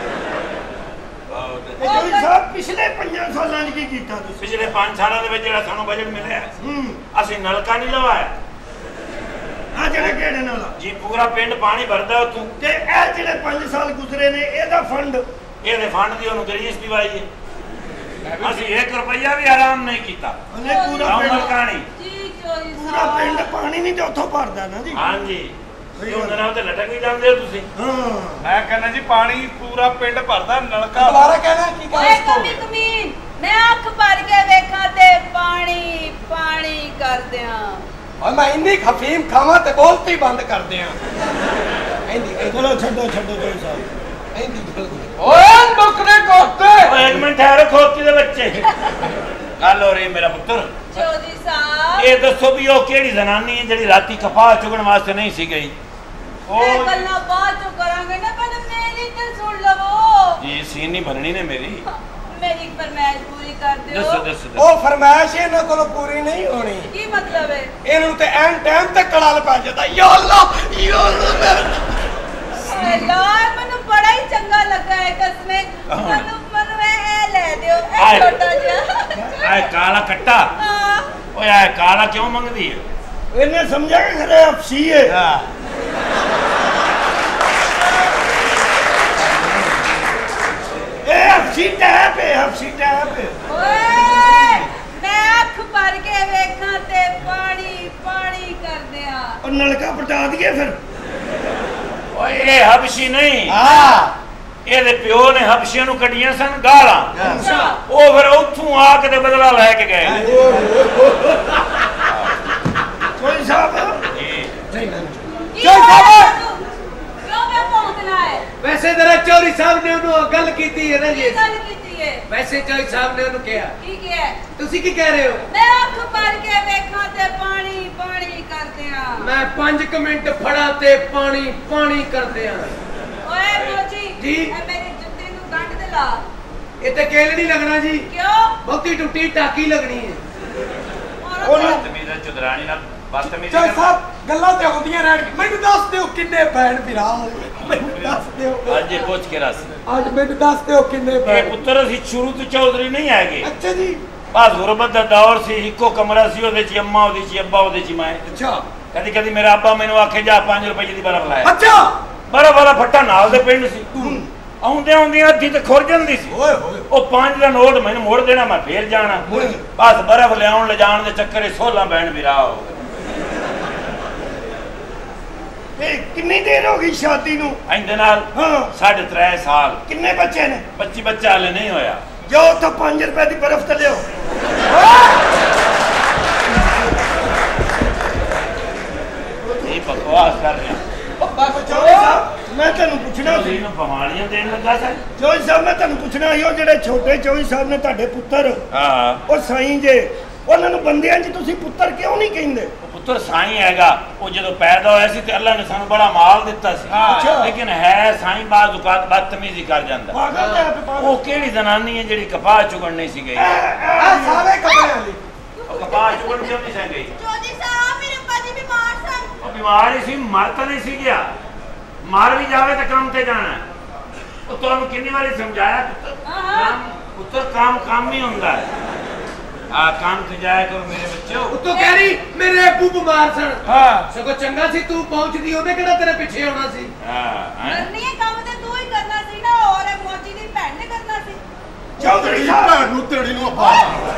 ਜੋਈ ਸਾਹਿਬ ਪਿਛਲੇ 5 ਸਾਲਾਂ 'ਚ ਕੀ ਕੀਤਾ ਤੁਸੀਂ ਪਿਛਲੇ 5 ਸਾਲਾਂ ਦੇ ਵਿੱਚ ਜਿਹੜਾ ਸਾਨੂੰ ਬਜਟ ਮਿਲਿਆ ਅਸੀਂ ਨਲਕਾ ਨਹੀਂ ਲਵਾਇਆ ਆ ਜਿਹੜਾ ਕਿਹੜੇ ਨਾਲ ਜੀ ਪੂਰਾ ਪਿੰਡ ਪਾਣੀ ਭਰਦਾ ਉਤੋਂ ਤੇ ਇਹ ਜਿਹੜੇ 5 ਸਾਲ ਗੁਜ਼ਰੇ ਨੇ ਇਹਦਾ ਫੰਡ ਇਹਦੇ ਫੰਡ ਦੀ ਉਹਨੂੰ ਗਰੀਸ ਦਿਵਾਈ ਹੈ ਅਸੀਂ 1 ਰੁਪਈਆ ਵੀ ਆਰਾਮ ਨਹੀਂ ਕੀਤਾ ਉਹਨੇ ਪੂਰਾ ਪਿੰਡ ਕਹਾਣੀ ਜੀ ਚੋਰੀ ਪੂਰਾ ਪਿੰਡ ਪਾਣੀ ਨਹੀਂ ਤੇ ਉੱਥੋਂ ਭਰਦਾ ਨਾ ਜੀ ਹਾਂਜੀ ਇਹ ਉਹਨਾਂ ਨਾਲ ਤੇ ਲਟਕ ਹੀ ਜਾਂਦੇ ਹੋ ਤੁਸੀਂ ਹਾਂ ਮੈਂ ਕਹਿੰਦਾ ਜੀ ਪਾਣੀ ਪੂਰਾ ਪਿੰਡ ਭਰਦਾ ਨਲਕਾ ਦੁਬਾਰਾ ਕਹਿਣਾ ਕੀ ਓਏ ਕਮੀ ਕਮੀਨ ਮੈਂ ਅੱਖ ਭਰ ਕੇ ਵੇਖਾਂ ਤੇ ਪਾਣੀ ਪਾਣੀ ਕਰ ਦਿਆਂ ਓਏ ਮੈਂ ਇੰਨੀ ਖਫੀਮ ਖਾਵਾਂ ਤੇ ਬੋਲਤੀ ਬੰਦ ਕਰ ਦਿਆਂ ਇੰਦੀ ਚਲੋ ਛੱਡੋ ਜੋਈ ਸਾਹਿਬ ਇੰਦੀ ਓਏ ਬੁੱਕਰੇ ਕੋਤੇ ਓਏ 1 ਮਿੰਟ ਠਹਿਰੋ ਖੋਤੀ ਦੇ ਬੱਚੇ ਗੱਲ ਹੋ ਰਹੀ ਮੇਰਾ ਪੁੱਤਰ ਚੌਧਰੀ ਸਾਹਿਬ ਇਹ ਦੱਸੋ ਵੀ ਉਹ ਕਿਹੜੀ ਜ਼ਨਾਨੀ ਹੈ ਜਿਹੜੀ ਰਾਤੀ ਕਪਾਹ ਚੁਗਣ ਵਾਸਤੇ ਨਹੀਂ ਸੀ ਗਈ ਇਹ ਗੱਲਾਂ ਬਾਅਦ ਚੋਂ ਕਰਾਂਗੇ ਨਾ ਪਹਿਲਾਂ ਮੇਰੀ ਤੇ ਸੁਣ ਲਵੋ ਜੀ ਸੀਨ ਨਹੀਂ ਬਣਨੀ ਨੇ ਮੇਰੀ ਮੇਰੀ ਫਰਮਾਇਸ਼ ਪੂਰੀ ਕਰ ਦਿਓ ਦੱਸ ਉਹ ਫਰਮਾਇਸ਼ ਇਹਨਾਂ ਕੋਲੋਂ ਪੂਰੀ ਨਹੀਂ ਹੋਣੀ ਕੀ ਮਤਲਬ ਹੈ ਇਹਨੂੰ ਤੇ ਐਨ ਟਾਈਮ ਤੇ ਕਲਾਲ ਪੈ ਜਾਂਦਾ ਯਾ ਅੱਲਾ ਯਾਰ ਮੈਨੂੰ ਬੜਾ ਹੀ ਚੰਗਾ ਲੱਗਾ ਹੈ ਕਸਮੇ ਮੈਨੂੰ ਇਹ ਲੈ ਦਿਓ ਇਹ ਛੋਟਾ ਜਿਹਾ ਆਏ ਕਾਲਾ ਕੱਟਾ ਹਾਂ ਓਏ ਆਏ ਕਾਲਾ ਕਿਉਂ ਮੰਗਦੀ ਹੈ ਇਹਨੇ ਸਮਝਿਆ ਕਿ ਖਰੇ ਅਫਸੀ ਹੈ ਇਹ ਅਫਸੀ ਟੈਪ ਹੈ ਓਏ ਮੈਂ ਅੱਖ ਭਰ ਕੇ ਵੇਖਾਂ ਤੇ ਪਾਣੀ ਪਾਣੀ ਕਰ ਦਿਆਂ ਔਰ ਨਲਕਾ ਪਟਾ ਦਈਏ ਫਿਰ ਓਏ ਇਹ ਹਬਸ਼ੀ ਨਹੀਂ ਇਹਦੇ ਪਿਓ ਨੇ ਹਬਸ਼ੀਆਂ ਨੂੰ ਕੱਢੀਆਂ ਸਨ ਗਾਲਾਂ ਉਹ ਫਿਰ ਉੱਥੋਂ ਆ ਕੇ ਤੇ ਬਦਲਾ ਲੈ ਕੇ ਗਏ ਕੋਈ ਸਾਹਿਬ ਜੀ ਕਿਉਂ ਮੈਂ ਪਹੁੰਚਣਾ ਹੈ ਵੈਸੇ ਜਰਾ ਚੌਧਰੀ ਸਾਹਿਬ ਨੇ ਉਹਨੂੰ ਗੱਲ ਕੀਤੀ ਹੈ ਨਾ ਜੀ ਕੀ ਗੱਲ ਕੀਤੀ ਹੈ ਵੈਸੇ ਚੌਧਰੀ ਸਾਹਿਬ ਨੇ ਉਹਨੂੰ ਕਿਹਾ ਕੀ ਕਿਹਾ ਤੁਸੀਂ ਕੀ ਕਹਿ ਰਹੇ ਹੋ ਮੈਂ ਅੱਖ ਭਰ ਕੇ ਵੇਖਾਂ ਤੇ ਪਾਣੀ ਪਾਣੀ ਕਰ ਦਿਆਂ ਮੈਂ 5 ਮਿੰਟ ਫੜਾ ਤੇ ਪਾਣੀ ਪਾਣੀ ਕਰਦੇ ਆ ਓਏ ਮੋਜੀ ਜੀ। ਇਹ ਮੇਰੀ ਜੁੱਤੀ ਨੂੰ ਗੰਢ ਦੇ ਲਾ ਇਹ ਤੇ ਕੇਲ ਨਹੀਂ ਲੱਗਣਾ ਜੀ ਕਿਉਂ ਬਹੁਤੀ ਟੁੱਟੀ ਟਾਕੀ ਲੱਗਣੀ ਹੈ ਬਦਤਮੀਜ਼ ਚੁਦਰਾਣੀ ਨਾਲ ਬਦਤਮੀਜ਼ ਚਲ ਸਾਹਿਬ ਗੱਲਾਂ ਤੇ ਹੁੰਦੀਆਂ ਰਹਿਣ ਮੈਨੂੰ ਦੱਸ ਦਿਓ ਕਿੰਨੇ ਭੈਣ ਭਰਾ ਮੈਨੂੰ ਦੱਸ ਦਿਓ ਅੱਜ ਇਹ ਪੁੱਛ ਕੇ ਰਸ ਅੱਜ ਮੈਨੂੰ ਦੱਸ ਦਿਓ ਕਿੰਨੇ ਇਹ ਭੈਣ ਪੁੱਤਰ ਅਸੀਂ ਸ਼ੁਰੂ ਤੋਂ ਚੌਧਰੀ ਨਹੀਂ ਹੈਗੇ ਅੱਛਾ ਜੀ ਬਸ ਗੁਰਬਤ ਦਾ ਦੌਰ ਸੀ ਇੱਕੋ ਕਮਰਾ ਸੀ ਉਹਦੇ ਚ ਅੰਮਾ ਉਹਦੇ ਚ ਅੱਬਾ ਉਹਦੇ ਚ ਮੈਂ ਅੱਛਾ ਕਦੀ ਕਦੀ ਮੇਰਾ ਅੱਬਾ ਮੈਨੂੰ ਆਖੇ ਜਾ 5 ਰੁਪਏ ਦੀ ਬਰਫ ਲਾਇਆ ਅੱਛਾ ਬਰਫ ਵਾਲਾ ਫੱਟਾ ਨਾਲ ਦੇ ਪਿੰਡ ਸੀ ਆਉਂਦਿਆਂ ਅੱਧੀ ਤੇ ਖੁਰ ਜਾਂਦੀ ਸੀ ਓਏ ਹੋਏ ਉਹ 5 ਦਾ ਨੋਟ ਮੈਨੂੰ ਮੋੜ ਦੇਣਾ ਮੈਂ ਫੇਰ ਜਾਣਾ ਬਸ ਬਰਫ ਲਿਆਉਣ ਲਿਜਾਣ ਦੇ ਚੱਕਰ 16 ਬਹਿਣ ਵਿਰਾ ਹੋ ਗਏ ਇਹ ਕਿੰਨੀ ਦੇਰ ਹੋ ਗਈ ਸ਼ਾਦੀ ਨੂੰ ਇਹਦੇ ਨਾਲ ਹਾਂ 3.5 ਸਾਲ ਕਿੰਨੇ ਬੱਚੇ ਨੇ 25 ਬੱਚਾ ਹਲੇ ਨਹੀਂ ਹੋਇਆ ਜਾਓ ਤਾਂ 5 ਰੁਪਏ ਦੀ ਬਰਫ਼ ਤੇ ਲਿਓ ਇਹ ਬਕਵਾਸ ਕਰ ਰਿਹਾ ਚੌਧਰੀ ਸਾਹਿਬ ਮੈਂ ਤੁਹਾਨੂੰ ਪੁੱਛਣਾ ਤੁਸੀਂ ਸੀ ਨੂੰ ਬਿਮਾਰੀਆਂ ਦੇਣ ਲੱਗਾ ਸਰ ਚੌਧਰੀ ਸਾਹਿਬ ਮੈਂ ਤੁਹਾਨੂੰ ਪੁੱਛਣਾ ਸੀ ਉਹ ਜਿਹੜੇ ਛੋਟੇ ਚੌਧਰੀ ਸਾਹਿਬ ਨੇ ਤੁਹਾਡੇ ਪੁੱਤਰ ਹਾਂ ਉਹ ਸਾਈਂ ਜੇ ਉਹਨਾਂ ਨੂੰ ਬੰਦਿਆਂ 'ਚ ਤੁਸੀਂ ਪੁੱਤਰ ਕਿਉਂ ਨਹੀਂ ਕਹਿੰਦੇ ਉਹ ਪੁੱਤਰ ਸਾਈਂ ਹੈਗਾ ਉਹ ਜਦੋਂ ਪੈਦਾ ਹੋਇਆ ਸੀ ਤੇ ਅੱਲਾ ਨੇ ਸਾਨੂੰ ਬੜਾ ਮਾਲ ਦਿੱਤਾ ਸੀ ਅੱਛਾ। ਲੇਕਿਨ ਹੈ ਸਾਈਂ ਬਾਜ਼ ਔਕਾਤ ਬਦਤਮੀਜ਼ੀ ਕਰ ਜਾਂਦਾ ਪਾਗਲ ਹੈ ਤੇ ਪਾਗਲ ਉਹ ਕਿਹੜੀ ਜ਼ਨਾਨੀ ਹੈ ਜਿਹੜੀ ਕਪਾਹ ਚੁਗਣ ਨਹੀਂ ਸੀ ਗਈ ਆ ਸਾਰੇ ਕੱਪੜਿਆਂ ਵਾਲੀ ਉਹ ਕਪਾਹ ਚੁਗਣ ਕਿਉਂ ਨਹੀਂ ਸੀ ਗਈ ਚੌਧਰੀ ਸਾਹਿਬ ਮੇਰੇ ਪਾਜੀ ਬਿਮਾਰ ਸਨ ਉਹ ਬਿਮਾਰ ਹੀ ਸੀ ਮਰ ਤਾਂ ਨਹੀਂ ਸੀ ਗਿਆ ਮਰ ਵੀ ਜਾਵੇ ਤਾਂ ਕੰਮ ਤੇ ਜਾਣਾ ਉਹ ਤੁਹਾਨੂੰ ਕਿੰਨੀ ਵਾਰੀ ਸਮਝਾਇਆ ਪੁੱਤਰ ਕੰਮ ਹੀ ਹੁੰਦਾ ਹੈ ਆ ਕੰਮ ਤੇ ਜਾਇਆ ਕਰੋ ਮੇਰੇ ਬੱਚਿਓ ਉਤੋਂ ਕਹਿ ਰਹੀ ਮੇਰੇ ਅੱਬੂ ਬਿਮਾਰ ਸਨ ਹਾਂ ਸਗੋਂ ਚੰਗਾ ਸੀ ਤੂੰ ਪਹੁੰਚਦੀ ਉਹਨੇ ਕਿਹੜਾ ਤੇਰੇ ਪਿੱਛੇ ਆਉਣਾ ਸੀ ਹਾਂ ਕਰਨੀ ਹੈ ਕੰਮ ਤੇ ਤੂੰ ਹੀ ਕਰਨਾ ਸੀ ਨਾ ਔਰ ਇਹ ਮੋਜੀ ਦੀ ਭੈਣ ਨੇ ਕਰਨਾ ਸੀ ਚੌਧਰੀ ਸਾਹਿਬ ਨੂੰ ਤੇੜੀ ਨੂੰ ਆਪਾਂ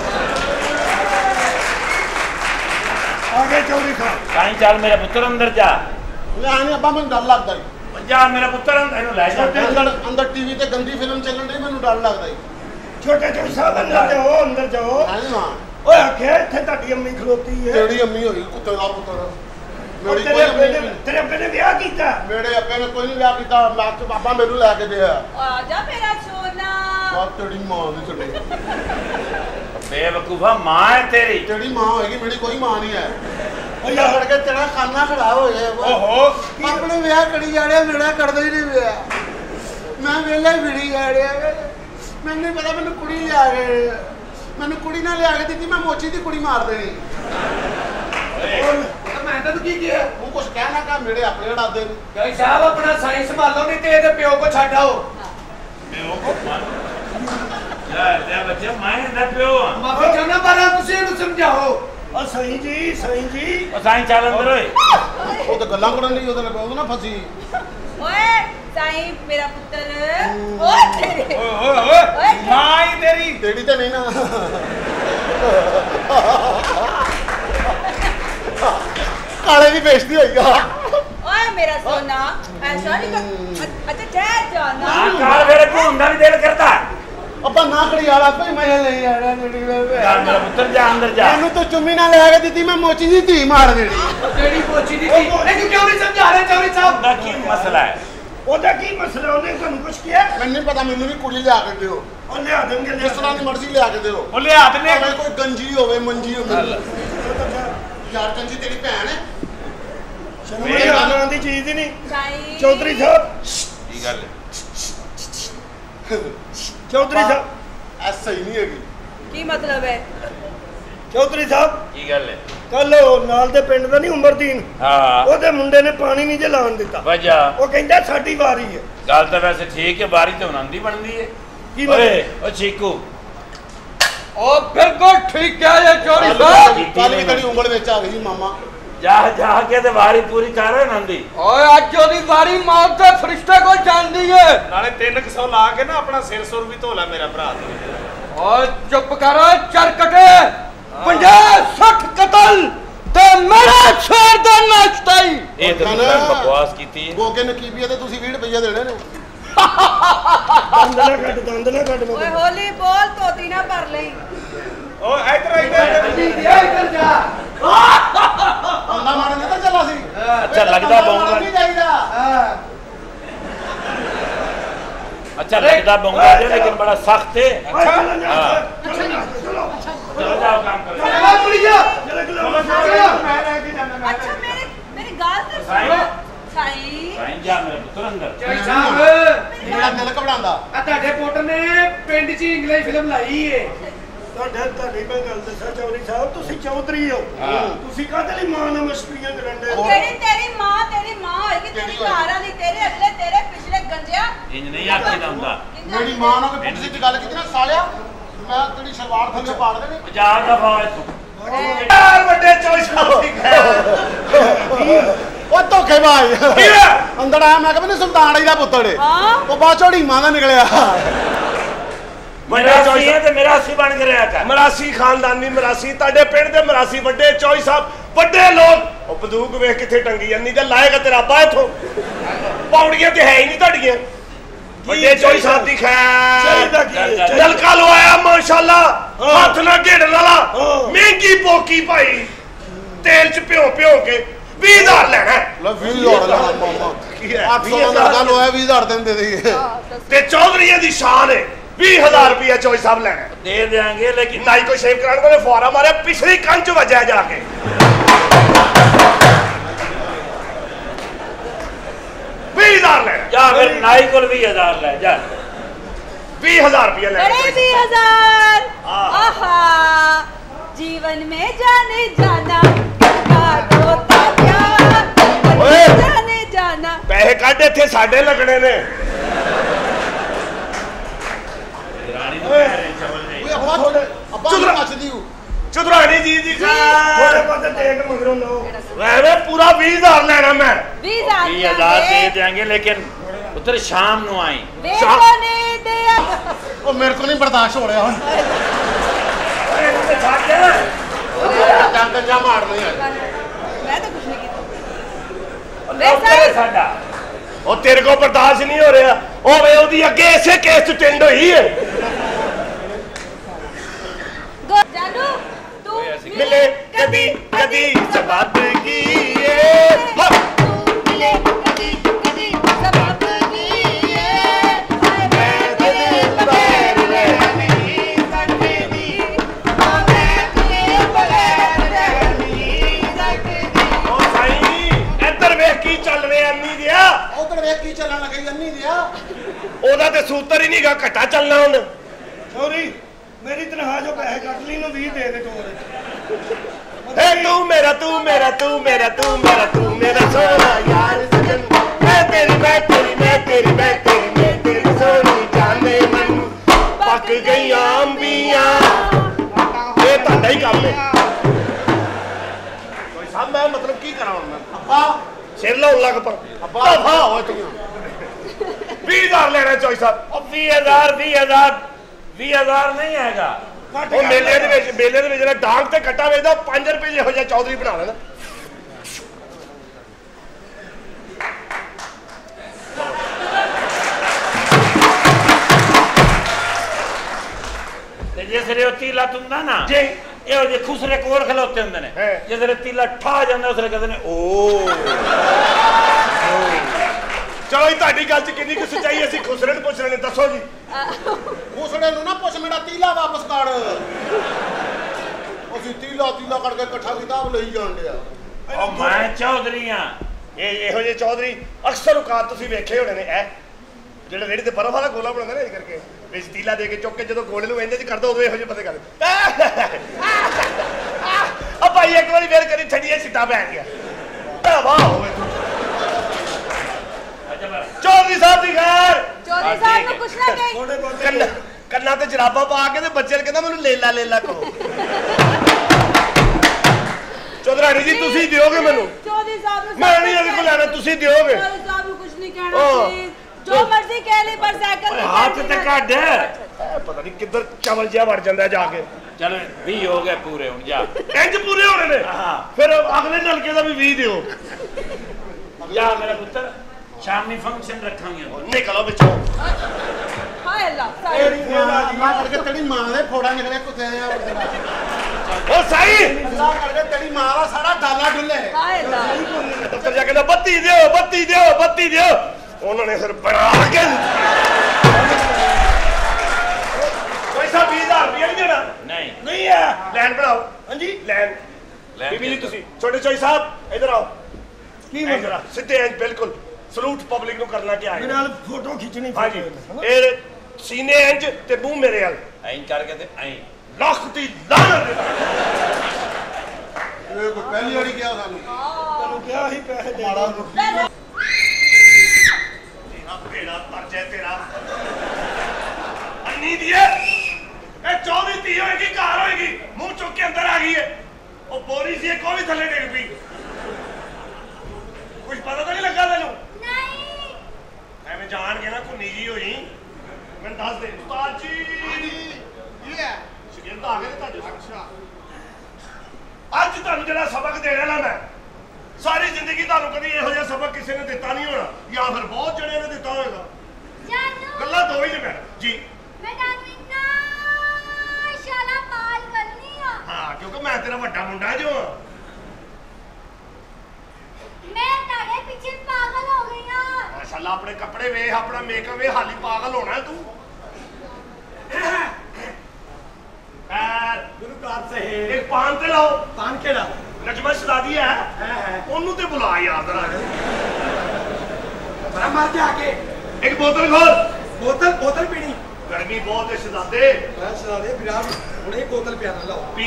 ਆਗੇ ਚੌਧਰੀ ਸਾਹਿਬ ਸਾਈਂ ਚੱਲ ਮੇਰਾ ਪੁੱਤਰ ਅੰਦਰ ਜਾ ਲੈ ਆਨੇ ਅੱਬਾ ਮੈਨੂੰ ਡਰ ਲੱਗਦਾ ਜਾ ਮੇਰਾ ਪੁੱਤਰ ਅੰਦਰ ਇਹਨੂੰ ਲੈ ਜਾ ਅੰਦਰ ਟੀਵੀ ਤੇ ਗੰਦੀ ਫਿਲਮ ਚੱਲਣ ਡਈ ਮੈਨੂੰ ਡਰ ਲੱਗਦਾ ਛੋਟੇ ਚੌਧਰੀ ਸਾਹਿਬ ਅੰਦਰ ਜਾਓ ਨਹੀਂ ਮਾਂ ਓਏ ਆਖਿਆ ਇੱਥੇ ਤੁਹਾਡੀ ਅੰਮੀ ਖਲੋਤੀ ਹੈ ਤੇਰੀ ਅੰਮੀ ਹੋਈ ਕੁੱਤੇ ਦਾ ਪੁੱਤਰ ਮੇਰੀ ਕੋਈ ਤੇਰੇ ਅੰਮੀ ਨਹੀਂ ਤੇਰੇ ਅੱਬੇ ਨੇ ਵਿਆਹ ਕੀਤਾ ਮੇਰੇ ਅੱਬੇ ਨੇ ਕੋਈ ਨਹੀਂ ਵਿਆਹ ਕੀਤਾ ਮੈਂ ਕਿ ਬਾਬਾ ਮੈਨੂੰ ਲੈ ਕੇ ਦਿਆ ਆ ਜਾ ਮੇਰਾ ਸੋਨਾ ਬਾਤ ਤੇਰੀ ਮਾਂ ਦੀ ਛੱਡੀ बेवकूफा मां है तेरी। तेरी मां होगी, मेरी कोई मां नहीं है। भैया करके तेरा खाना खराब हो जाए। ओहो अपने ब्याह करी जा रहे, मेरा करदा ही नहीं ब्याह। मैं वेला फिरी जा रहा, मैनू नहीं पता मैनू कुड़ी लिया के, मैनू कुड़ी ना लिया के दी, मैं मोची दी कुड़ी मार देनी। मैं तेन की किया? तू कुछ कहना का मेरे अपने उड़ा दे। भाई साहब अपना साइंस संभालो, नहीं तो ये प्यो को छड़ आओ। प्यो को बच्चे मैं ना प्यो माफी चाहना पर तुसी इहनू समझाओ। सही जी साईं चल अंदर ओए। वो तो गल्लां करन लई ओदे ना फसी। ओए साईं मेरा पुੱਤਰ ओए तेरे ओए मां ही तेरी तो नहीं ना। काले की बेइज्जती होईगा। ओए मेरा सोना ऐसा नहीं कर। अच्छा ठहर जाना। काल मेरे को हुंदा भी दिल करता। अपा ना खड़ी वाला भाई मैं नहीं आ रहा मेरी मेरा पुੱਤਰ जा अंदर जा। मैनू तो चुम्मी ना लगा के दी, मैं मोची दी धी मार देनी। तेरी मोची दी थी लेकिन क्यों नहीं समझा रहे चौधरी साहब? दा की मसला है? ओदा की मसला? ਉਹਨੇ ਤੁਹਾਨੂੰ ਕੁਝ ਕਿਹਾ? ਮੈਨੂੰ ਨਹੀਂ ਪਤਾ, ਮੈਨੂੰ ਵੀ ਕੁੜੀ ਲਿਆ ਕੇ ਦਿਓ। ਉਹ ਲਿਆ ਦੇਣਗੇ, ਜਿਸ ਤਰ੍ਹਾਂ ਦੀ ਮਰਜ਼ੀ ਲਿਆ ਕੇ ਦਿਓ। ਉਹ ਲਿਆ ਦੇਣੇ ਕੋਈ ਗੰਜੀ ਹੋਵੇ ਮੰਜੀ ਹੋਵੇ। ਯਾਰ ਗੰਜੀ ਤੇਰੀ ਭੈਣ ਹੈ। ਸ਼ਰਮ ਨਾਂ ਦੀ ਚੀਜ਼ ਹੀ ਨਹੀਂ। ਸਾਈਂ ਚੌਧਰੀ ਸਾਹਿਬ ਕੀ ਗੱਲ ਹੈ? ਚੌਧਰੀ ਸਾਹਿਬ ਐਸਾ ਹੀ ਨਹੀਂ ਹੈਗੀ। ਕੀ ਮਤਲਬ ਹੈ? ਚੌਧਰੀ ਸਾਹਿਬ ਕੀ ਗੱਲ ਹੈ? ਕੱਲ ਨਾਲ ਦੇ ਪਿੰਡ ਦਾ ਨਹੀਂ ਉਮਰਦੀਨ, ਹਾਂ ਉਹਦੇ ਮੁੰਡੇ ਨੇ ਪਾਣੀ ਨਹੀਂ ਜਲਾਉਣ ਦਿੱਤਾ। ਵਜਾ ਉਹ ਕਹਿੰਦਾ ਸਾਡੀ ਵਾਰੀ ਹੈ। ਗੱਲ ਤਾਂ ਵੈਸੇ ਠੀਕ ਹੈ, ਵਾਰੀ ਤਾਂ ਉਹਨਾਂ ਦੀ ਬਣਦੀ ਹੈ। ਕੀ ਓਏ ਓ ਚੀਕੂ ਉਹ ਬਿਲਕੁਲ ਠੀਕ ਹੈ ਇਹ ਚੋਰੀ ਸਾਹਿਬ। ਕੱਲ ਵੀ ਤੇਰੀ ਉਂਗਲ ਵਿੱਚ ਆ ਗਈ ਸੀ ਮਾਮਾ। ਜਾ ਜਾ ਕੇ ਤੇ ਵਾਰੀ ਪੂਰੀ ਕਰ ਉਹਨਾਂ ਦੀ। ਓਏ ਅੱਜ ਉਹਦੀ ਵਾਰੀ ਮੌਤ ਦੇ ਫਰਿਸ਼ਤੇ ਕੋਲ ਜਾਂਦੀ ਹੈ। ਨਾਲੇ 300 ਲਾ ਕੇ ਨਾ ਆਪਣਾ ਸਿਰ ਸੁਰ ਵੀ ਧੋ ਲੈ ਮੇਰਾ ਭਰਾ ਤੇ। ਓਏ ਚੁੱਪ ਕਰ ਚਰਕਟੇ 50-60 ਕਤਲ ਤੇ ਮੇਰੇ ਸ਼ੇਰ ਦਾ ਨਸ਼ਤਾਈ। ਇਹ ਤਾਂ ਬਕਵਾਸ ਕੀਤੀ ਹੈ। ਗੋਗੇ ਨੇ ਕੀ ਵੀ ਤੇ ਤੁਸੀਂ 20 ਰੁਪਏ ਦੇਣੇ ਨੇ। ਦੰਦ ਨਾ ਕੱਢ ਓਏ ਹੋਲੀ ਬੋਲ ਤੋਤੀ ਨਾ ਭਰ ਲਈ। ਓ ਇੱਧਰ ਇੱਧਰ ਜਾ। ਅੰਨਾ ਮਾਰਨ ਨਹੀਂ ਤਾਂ ਚੱਲਾ ਸੀ। ਅੱਛਾ ਲੱਗਦਾ ਬੌਂਗਾ ਨਹੀਂ ਚਾਹੀਦਾ। अच्छा लगता बंगा है लेकिन बड़ा सख्त है। चलो जाओ काम करो। अच्छा मेरी गाल तो सुनो साईं जा मेरे पुੱਤਰ अंदर। ਚੌਧਰੀ ਸਾਹਿਬ ਮੇਰਾ ਦਿਲ ਘਬਰਾਉਂਦਾ। ਆ ਤੁਹਾਡੇ ਪੁੱਤ ਨੇ ਪਿੰਡ 'ਚ ਇੰਗਲਿਸ਼ ਫਿਲਮ ਲਾਈ ਏ। ਤੁਹਾਡੀ ਮੈਂ ਗੱਲ ਦੱਸਾਂ ਚੌਧਰੀ ਸਾਹਿਬ, ਤੁਸੀਂ ਚੌਧਰੀ ਹੋ, ਤੁਸੀਂ ਕਾਹਦੇ ਲਈ ਮਾਂ ਨਾਲ ਮਸਕਰੀਆਂ ਕਰਨ ਦੇ? ਤੇਰੀ ਮਾਂ ਹੋਏਗੀ, ਤੇਰੀ ਘਰ ਵਾਲੀ ਤੇਰੇ ਅਗਲੇ ਤੇਰੇ ਪਿਛਲੇ ਗੰਜਿਆ। ਇੰਜ ਨਹੀਂ ਆਖੀਦਾ ਹੁੰਦਾ। ਮੇਰੀ ਮਾਂ ਨਾਲ ਕੋਈ ਪੁੱਠੀ ਦੀ ਗੱਲ ਕੀਤੀ ਨਾ ਸਾਲਿਆ, ਮੈਂ ਤੇਰੀ ਸਲਵਾਰ ਥੱਲੇ ਪਾੜ ਦੇਣੀ। ਜਾ ਦਫਾ ਤੂੰ। ਯਾਰ ਵੱਡੇ ਚੋਈ ਸਾਹਿਬ ਦੀ ਉਹ ਧੋਖੇਬਾਜ਼ ਅੰਦਰ ਆਇਆ। ਮੈਂ ਕਹਿੰਦਾ ਸੁਲਤਾਨ ਜੀ ਦਾ ਪੁੱਤਰ ਏ। ਉਹ ਬਾਅਦ ਚੋਂ ਢੀਮਾਂ ਦਾ ਨਿਕਲਿਆ। ਵੱਡੇ ਚੋਈ ਤੇ ਮਰਾਸੀ ਬਣ ਕੇ ਰਿਹਾ ਕਰ। ਮਰਾਸੀ ਖਾਨਦਾਨੀ ਮਰਾਸੀ, ਤੁਹਾਡੇ ਪਿੰਡ ਦੇ ਮਰਾਸੀ ਵੱਡੇ ਚੋਈ ਸਾਹਿਬ ਵੱਡੇ ਲੋਕ। ਉਹ ਬੰਦੂਕ ਵੇਖ ਕਿੱਥੇ ਟੰਗੀ ਜਾਂਦੀ ਤੇ ਲਾਏਗਾ ਤੇਰਾ ਅੱਬਾ ਇੱਥੋਂ। ਪੌੜੀਆਂ ਤੇ ਹੈ ਹੀ ਨਹੀਂ ਤੁਹਾਡੀਆਂ। ਵੱਡੇ ਚੋਈ ਸਾਹਿਬ ਦੀ ਖੈਰ ਨਲਕਾ ਲਵਾਇਆ ਮਾਸ਼ਾਅੱਲਾ, ਹੱਥ ਨਾਲ ਢੇੜਨ ਵਾਲਾ, ਮਹਿੰਗੀ ਪੋਕੀ ਭਾਈ, ਤੇਲ ਚ ਭਿਓ ਕੇ 20,000 ਲੈਣਾ। ਲੈ 20,000 ਲੈਣਾ ਮਾਮਾ। 800 ਦਾ ਨਲਕਾ ਲਵਾਇਆ 20,000 ਦਿਨ ਦੇ ਦੇਈਏ। ਤੇ ਚੌਧਰੀਆਂ ਦੀ ਸ਼ਾਨ ਹੈ 20,000 ਰੁਪਇਆ ਚੋਈ ਸਾਹਿਬ ਲੈਣਾ। दे देंगे लेकिन ਨਾਈ ਕੋ ਸ਼ੇਵ ਕਰਾਉਣ ਕੋਲੇ ਫੁਆਰਾ ਮਾਰਿਆ, ਪਿਛਲੀ ਕੰਨ ਚ ਵੱਜਿਆ ਜਾ ਕੇ। 20,000 ਲੈਣਾ। जा फिर नाई को 20,000 ले जा। 20,000 रुपया ले। बड़े 20,000। आहा जीवन में जाने जाना होता क्या, जाने जाना। पैसे काट इत्थे साडे लगने ने। चुदरानी जी दी ਥੋੜੇ ਬਹੁਤੇ ਦੇਖ ਮਗਰੋਂ ਲਓ। मैं पूरा 20,000 लेना मैं। 20,000 दे देंगे लेकिन उधर शाम नु आई। ਉਹ ਮੇਰੇ ਕੋਲ ਨਹੀਂ ਬਰਦਾਸ਼ਤ ਹੋ ਰਿਹਾ ਹੁਣ। ਜਾਂ ਮਾਰ ਨਹੀਂ ਹੈ। मैं तो कुछ नहीं किया। साडा ਉਹ ਤੇਰੇ ਕੋ ਬਰਦਾਸ਼ਤ ਨਹੀਂ ਹੋ ਰਿਹਾ। ਉਹ ਵੇ ਉਹਦੀ ਅੱਗੇ ਇਸੇ ਕੇਸ ਚ ਟਿੰਡ ਹੋਈ ਹੈ। जानू तू मिले कभी कभी सबब की मिले कभी कभी सबब की मैं तेरे बगैर रह नहीं सकती। दिया ਉਹਦਾ ਤੇ ਸੂਤਰ ਹੀ ਨਹੀਂਗਾ ਘਟਾ ਚੱਲਣਾ ਹੁਣ ਸੌਰੀ ਮੇਰੀ ਤਨਖਾਹ ਜੋ ਪੈਸੇ ਕੱਟ ਲਈ ਨੂੰ 20 ਦੇ ਦੇ ਟੋਰ ਹੈ ਤੂੰ ਮੇਰਾ ਤੂੰ ਮੇਰਾ ਤੂੰ ਮੇਰਾ ਤੂੰ ਮੇਰਾ ਤੂੰ ਮੇਰਾ ਸੋਹਣਾ ਯਾਰ ਸਜਣ ਮੈਂ ਤੇਰੀ ਮੈਂ ਤੇਰੀ ਮੈਂ ਤੇਰੀ ਮੈਂ ਤੇਰੀ ਮੈਂ ਤੇਰੀ ਸੋਹਣੀ ਜਾਨੇ ਮੈਨੂੰ ਪੱਕ ਗਈਆਂ ਅੰਬੀਆਂ ਇਹ ਤੁਹਾਡਾ ਹੀ ਕੰਮ ਹੈ ਕੋਈ ਸਾਹਿਬ ਮੈਂ ਮਤਲਬ ਕੀ ਕਰਾਂ ਹੁਣ ਮੈਂ ਅੱਪਾ ਸਿਰ ਲਾਉਣ ਲੱਗ ਪਾ ਅੱਪਾ ਹਾਂ ਹੋਏ ਤੂੰ 20000 ਲੈਣਾ ਚੋਈ ਸਾਹਿਬ ਉਹ 20000 ਨਹੀਂ ਹੈਗਾ ਉਹ ਮੇਲੇ ਦੇ ਵਿੱਚ ਜਿਹੜਾ ਡਾਂਗ ਤੇ ਕੱਟਾ ਵੇਚਦਾ 5 ਰੁਪਏ ਇਹੋ ਜਿਹਾ ਚੌਧਰੀ ਬਣਾ ਲੈਣਾ ਤੇ ਜਿਸ ਰੇ ਤੀਲਾ ਤੁੰਦਾ ਨਾ ਜੀ ਇਹੋ ਜਿਹੇ ਖੁਸਰੇ ਕੋਲ ਖਲੋਤੇ ਹੁੰਦੇ ਨੇ ਜਿਸ ਰੇ ਤੀਲਾ ਠਾ ਜਾਂਦਾ ਉਸ ਰੇ ਕਹਿੰਦੇ ਨੇ ਓ ਚਲੋ ਜੀ ਤੁਹਾਡੀ ਗੱਲ 'ਚ ਕਿੰਨੀ ਕੁ ਸੱਚਾਈ ਅਸੀਂ ਖੁਸਰੇ ਨੂੰ ਪੁੱਛ ਰਹੇ ਨੇ ਦੱਸੋ ਜੀ ਖੁਸਰੇ ਨੂੰ ਨਾ ਪੁੱਛ ਮੇਰਾ ਤੀਲਾ ਵਾਪਸ ਕਰ ਅਸੀਂ ਤੀਲਾ ਕਰਕੇ ਇਕੱਠਾ ਕਿਤਾਬ ਲਈ ਜਾਣ ਡਿਆ ਉਹ ਮੈਂ ਚੌਧਰੀ ਆ ਇਹੋ ਜਿਹੇ ਚੌਧਰੀ ਅਕਸਰ ਔਕਾਤ ਤੁਸੀਂ ਵੇਖੇ ਹੋਣੇ ਨੇ ਇਹ ਜਿਹੜੇ ਰੇੜੀ ਤੇ ਬਰਫ ਵਾਲਾ ਗੋਲਾ ਬਣਾਉਂਦੇ ਨੇ ਇਹ ਕਰਕੇ ਵਿੱਚ ਤੀਲਾ ਦੇ ਕੇ ਚੁੱਕ ਕੇ ਜਦੋਂ ਗੋਲੇ ਨੂੰ ਇੰਦੇ 'ਚ ਕਰਦਾ ਉਦੋਂ ਇਹੋ ਜਿਹੇ ਪਤਾ ਕਰਦੇ ਆ ਭਾਈ ਇੱਕ ਵਾਰੀ ਫੇਰ ਕਰੀ ਛੱਡੀਏ ਸਿੱਟਾ ਪੈ ਗਿਆ ਵਾਹ ਹੋਵੇ ਚੌਧਰੀ ਸਾਹਿਬ ਦੀ ਖੈਰ ਚੌਧਰੀ ਸਾਹਿਬ ਨੂੰ ਪੁੱਛਣਾ ਕਿ ਕੰਨਾਂ ਤੇ ਜਰਾਬਾਂ ਪਾ ਕੇ ਤੇ ਬੱਚੇ ਨੂੰ ਕਹਿੰਦਾ ਮੈਨੂੰ ਲੇਲਾ ਲੇਲਾ ਕਹੋ ਚੌਧਰਾਣੀ ਜੀ ਤੁਸੀਂ ਦਿਓਗੇ ਮੈਨੂੰ ਚੌਧਰੀ ਸਾਹਿਬ ਨੂੰ ਮੈਂ ਨਹੀਂ ਇਹਦੇ ਕੋਲ ਲੈਣਾ ਤੁਸੀਂ ਦਿਓਗੇ ਚੌਧਰੀ ਸਾਹਿਬ ਨੂੰ ਕੁਝ ਨਹੀਂ ਕਹਿਣਾ ਪਲੀਜ਼ ਜੋ ਮਰਜ਼ੀ ਕਹਿ ਲੈ ਪਰ ਸਾਈਕਲ ਹੱਥ ਤੇ ਕੱਢ ਪਤਾ ਨਹੀਂ ਕਿੱਧਰ ਚਵਲ ਜਿਹਾ ਵੜ ਜਾਂਦਾ ਜਾ ਕੇ ਚਲੋ 20 ਹੋ ਗਏ ਪੂਰੇ ਹੁਣ ਜਾ ਇੰਜ ਪੂਰੇ ਹੋਣੇ ਨੇ ਫਿਰ ਅਗਲੇ ਨਲਕੇ ਦਾ ਵੀ 20 ਦਿਓ ਜਾ ਮੇਰਾ ਪੁੱਤਰ ਸ਼ਾਮੀ ਫੰਕਸ਼ਨ ਰੱਖਾਂਗੇ ਨਿਕਲੋ ਵਿੱਚੋਂ ਹਾਏ ਅੱਲਾ ਅੱਲਾ ਕਰਕੇ ਤੇਰੀ ਮਾਂ ਦੇ ਫੋੜਾ ਨਿਕਲੇ ਕੁੱਤੇ ਆ ਉਹ ਸਹੀ ਅੱਲਾ ਕਰਕੇ ਤੇਰੀ ਮਾਂ ਦਾ ਸਾਰਾ ਡਾਲਾ ਡੁੱਲੇ ਹਾਏ ਅੱਲਾ ਦਫ਼ਤਰ ਜਾ ਕੇ ਕਹਿੰਦਾ ਬੱਤੀ ਦਿਓ ਬੱਤੀ ਦਿਓ ਬੱਤੀ ਦਿਓ ਉਹਨਾਂ ਨੇ ਫਿਰ ਬਣਾ ਕੇ ਕੋਈ ਸਾਹਿਬ 20000 ਰੁਪਏ ਨਹੀਂ ਦੇਣਾ ਨਹੀਂ ਨਹੀਂ ਹੈ ਲੈਣ ਬਣਾਓ ਹਾਂਜੀ ਲੈਣ ਬੀਬੀ ਜੀ ਤੁਸੀਂ ਛੋਟੇ ਚੋਈ ਸਾਹਿਬ ਇੱਧਰ ਆਓ ਕੀ ਜਰਾ ਸਿੱਧੇ ਇੰਜ ਬਿਲਕੁਲ ਸਲੂਟ ਪਬਲਿਕ ਨੂੰ ਕਰਨਾ ਕੀ ਆਇਆ ਮੇਰੇ ਨਾਲ ਫੋਟੋ ਖਿੱਚਣੀ ਹਾਂਜੀ ਇਹ ਸੀਨੇ ਇੰਜ ਤੇ ਮੂੰਹ ਮੇਰੇ ਵੱਲ ਐਂ ਕਰਕੇ ਤੇ ਐਂ ਲੱਖ ਦੀ ਲਾਹਨਤ ਇਹ ਕੋਈ ਪਹਿਲੀ ਵਾਰੀ ਕਿਹਾ ਸਾਨੂੰ ਤੈਨੂੰ ਕਿਹਾ ਸੀ ਪੈਸੇ ਦੇ ਮਾੜਾ ਤੇਰਾ ਭੇੜਾ ਪਰਜੈ ਤੇਰਾ ਅੰਨੀ ਦੀਏ ਇਹ 24 ਧੀ ਹੋਏਗੀ ਘਰ ਹੋਏਗੀ ਮੂੰਹ ਚੁੱਕ ਕੇ ਅੰਦਰ ਆ ਗਈ ਹੈ ਉਹ ਬੋਰੀ ਸੀ ਕੋਈ ਵੀ ਥੱਲੇ ਡਿੱਗ ਪਈ ਕੁਝ ਪਤਾ ਤਾਂ ਨਹੀਂ ਲੱਗਾ ਤੈਨੂੰ ਨਹੀਂ ਐਵੇਂ ਜਾਣ ਕੇ ਨਾ ਘੁੰਨੀ ਜੀ ਹੋਈ ਮੈਨੂੰ ਦੱਸ ਦੇ ਉਸਤਾਦ ਜੀ ਇਹ ਹੈ ਸ਼ਗਿਰਦ ਆ ਗਏ ਨੇ ਤੁਹਾਡੇ ਅੱਛਾ ਅੱਜ ਤੁਹਾਨੂੰ ਜਿਹੜਾ ਸਬਕ ਦੇਣਾ ਨਾ ਮੈਂ ਸਾਰੀ ਜ਼ਿੰਦਗੀ ਤੁਹਾਨੂੰ ਕਦੀ ਇਹੋ ਜਿਹਾ ਸਬਕ ਕਿਸੇ ਨੇ ਦਿੱਤਾ ਨਹੀਂ ਹੋਣਾ ਜਾਂ ਫਿਰ ਬਹੁਤ ਜਣਿਆਂ ਨੇ ਦਿੱਤਾ ਹੋਵੇਗਾ ਜਾਨੂ ਗੱਲਾਂ ਦੋ ਹੀ ਨੇ ਭੈਣ ਜੀ ਮੈਂ ਤੁਹਾਨੂੰ ਇੰਨਾ ਸ਼ਾਲਾ ਪਾਲ ਕਰਨੀ ਆ ਹਾਂ ਕਿਉਂਕਿ ਮੈਂ ਤੇਰਾ ਵੱਡਾ ਮੁੰਡਾ ਜੋ ਮੈਂ ਤੁਹਾਡੇ ਪਿੱਛੇ ਪਾਗਲ ਹੋ ਗਈ ਆ ਮਾਸ਼ਾਅੱਲਾ ਆਪਣੇ ਕੱਪੜੇ ਵੇਖ ਆਪਣਾ ਮੇਕਅਪ ਵੇਖ ਹਾਲੀ ਪਾਗਲ ਹੋਣਾ ਤੂੰ ਗੁਰੂ ਕਾਰ ਸਾਹਿਬ ਇੱਕ ਪਾਨ ਤੇ ਲਾਓ ਪਾਨ ਕਿਹੜਾ ਨਜਮਾ ਸ਼ਦਾਦੀ ਹੈ ਉਹਨੂੰ ਤੇ ਬੁਲਾ ਯਾਦ ਰੱਖ ਬੜਾ ਮਰ ਜਾ ਕੇ ਇੱਕ ਬੋਤਲ ਖੋਲ ਬੋਤਲ ਪੀਣੀ ਗਰਮੀ ਬਹੁਤ ਹੈ ਸ਼ਹਜ਼ਾਦੇ ਮੈਂ ਸੁਣਾਦੇ ਵਿਰਾਟ ਹੁਣੇ ਇੱਕ ਬੋਤਲ ਪਿਆਣਾ ਲਾਓ ਪੀ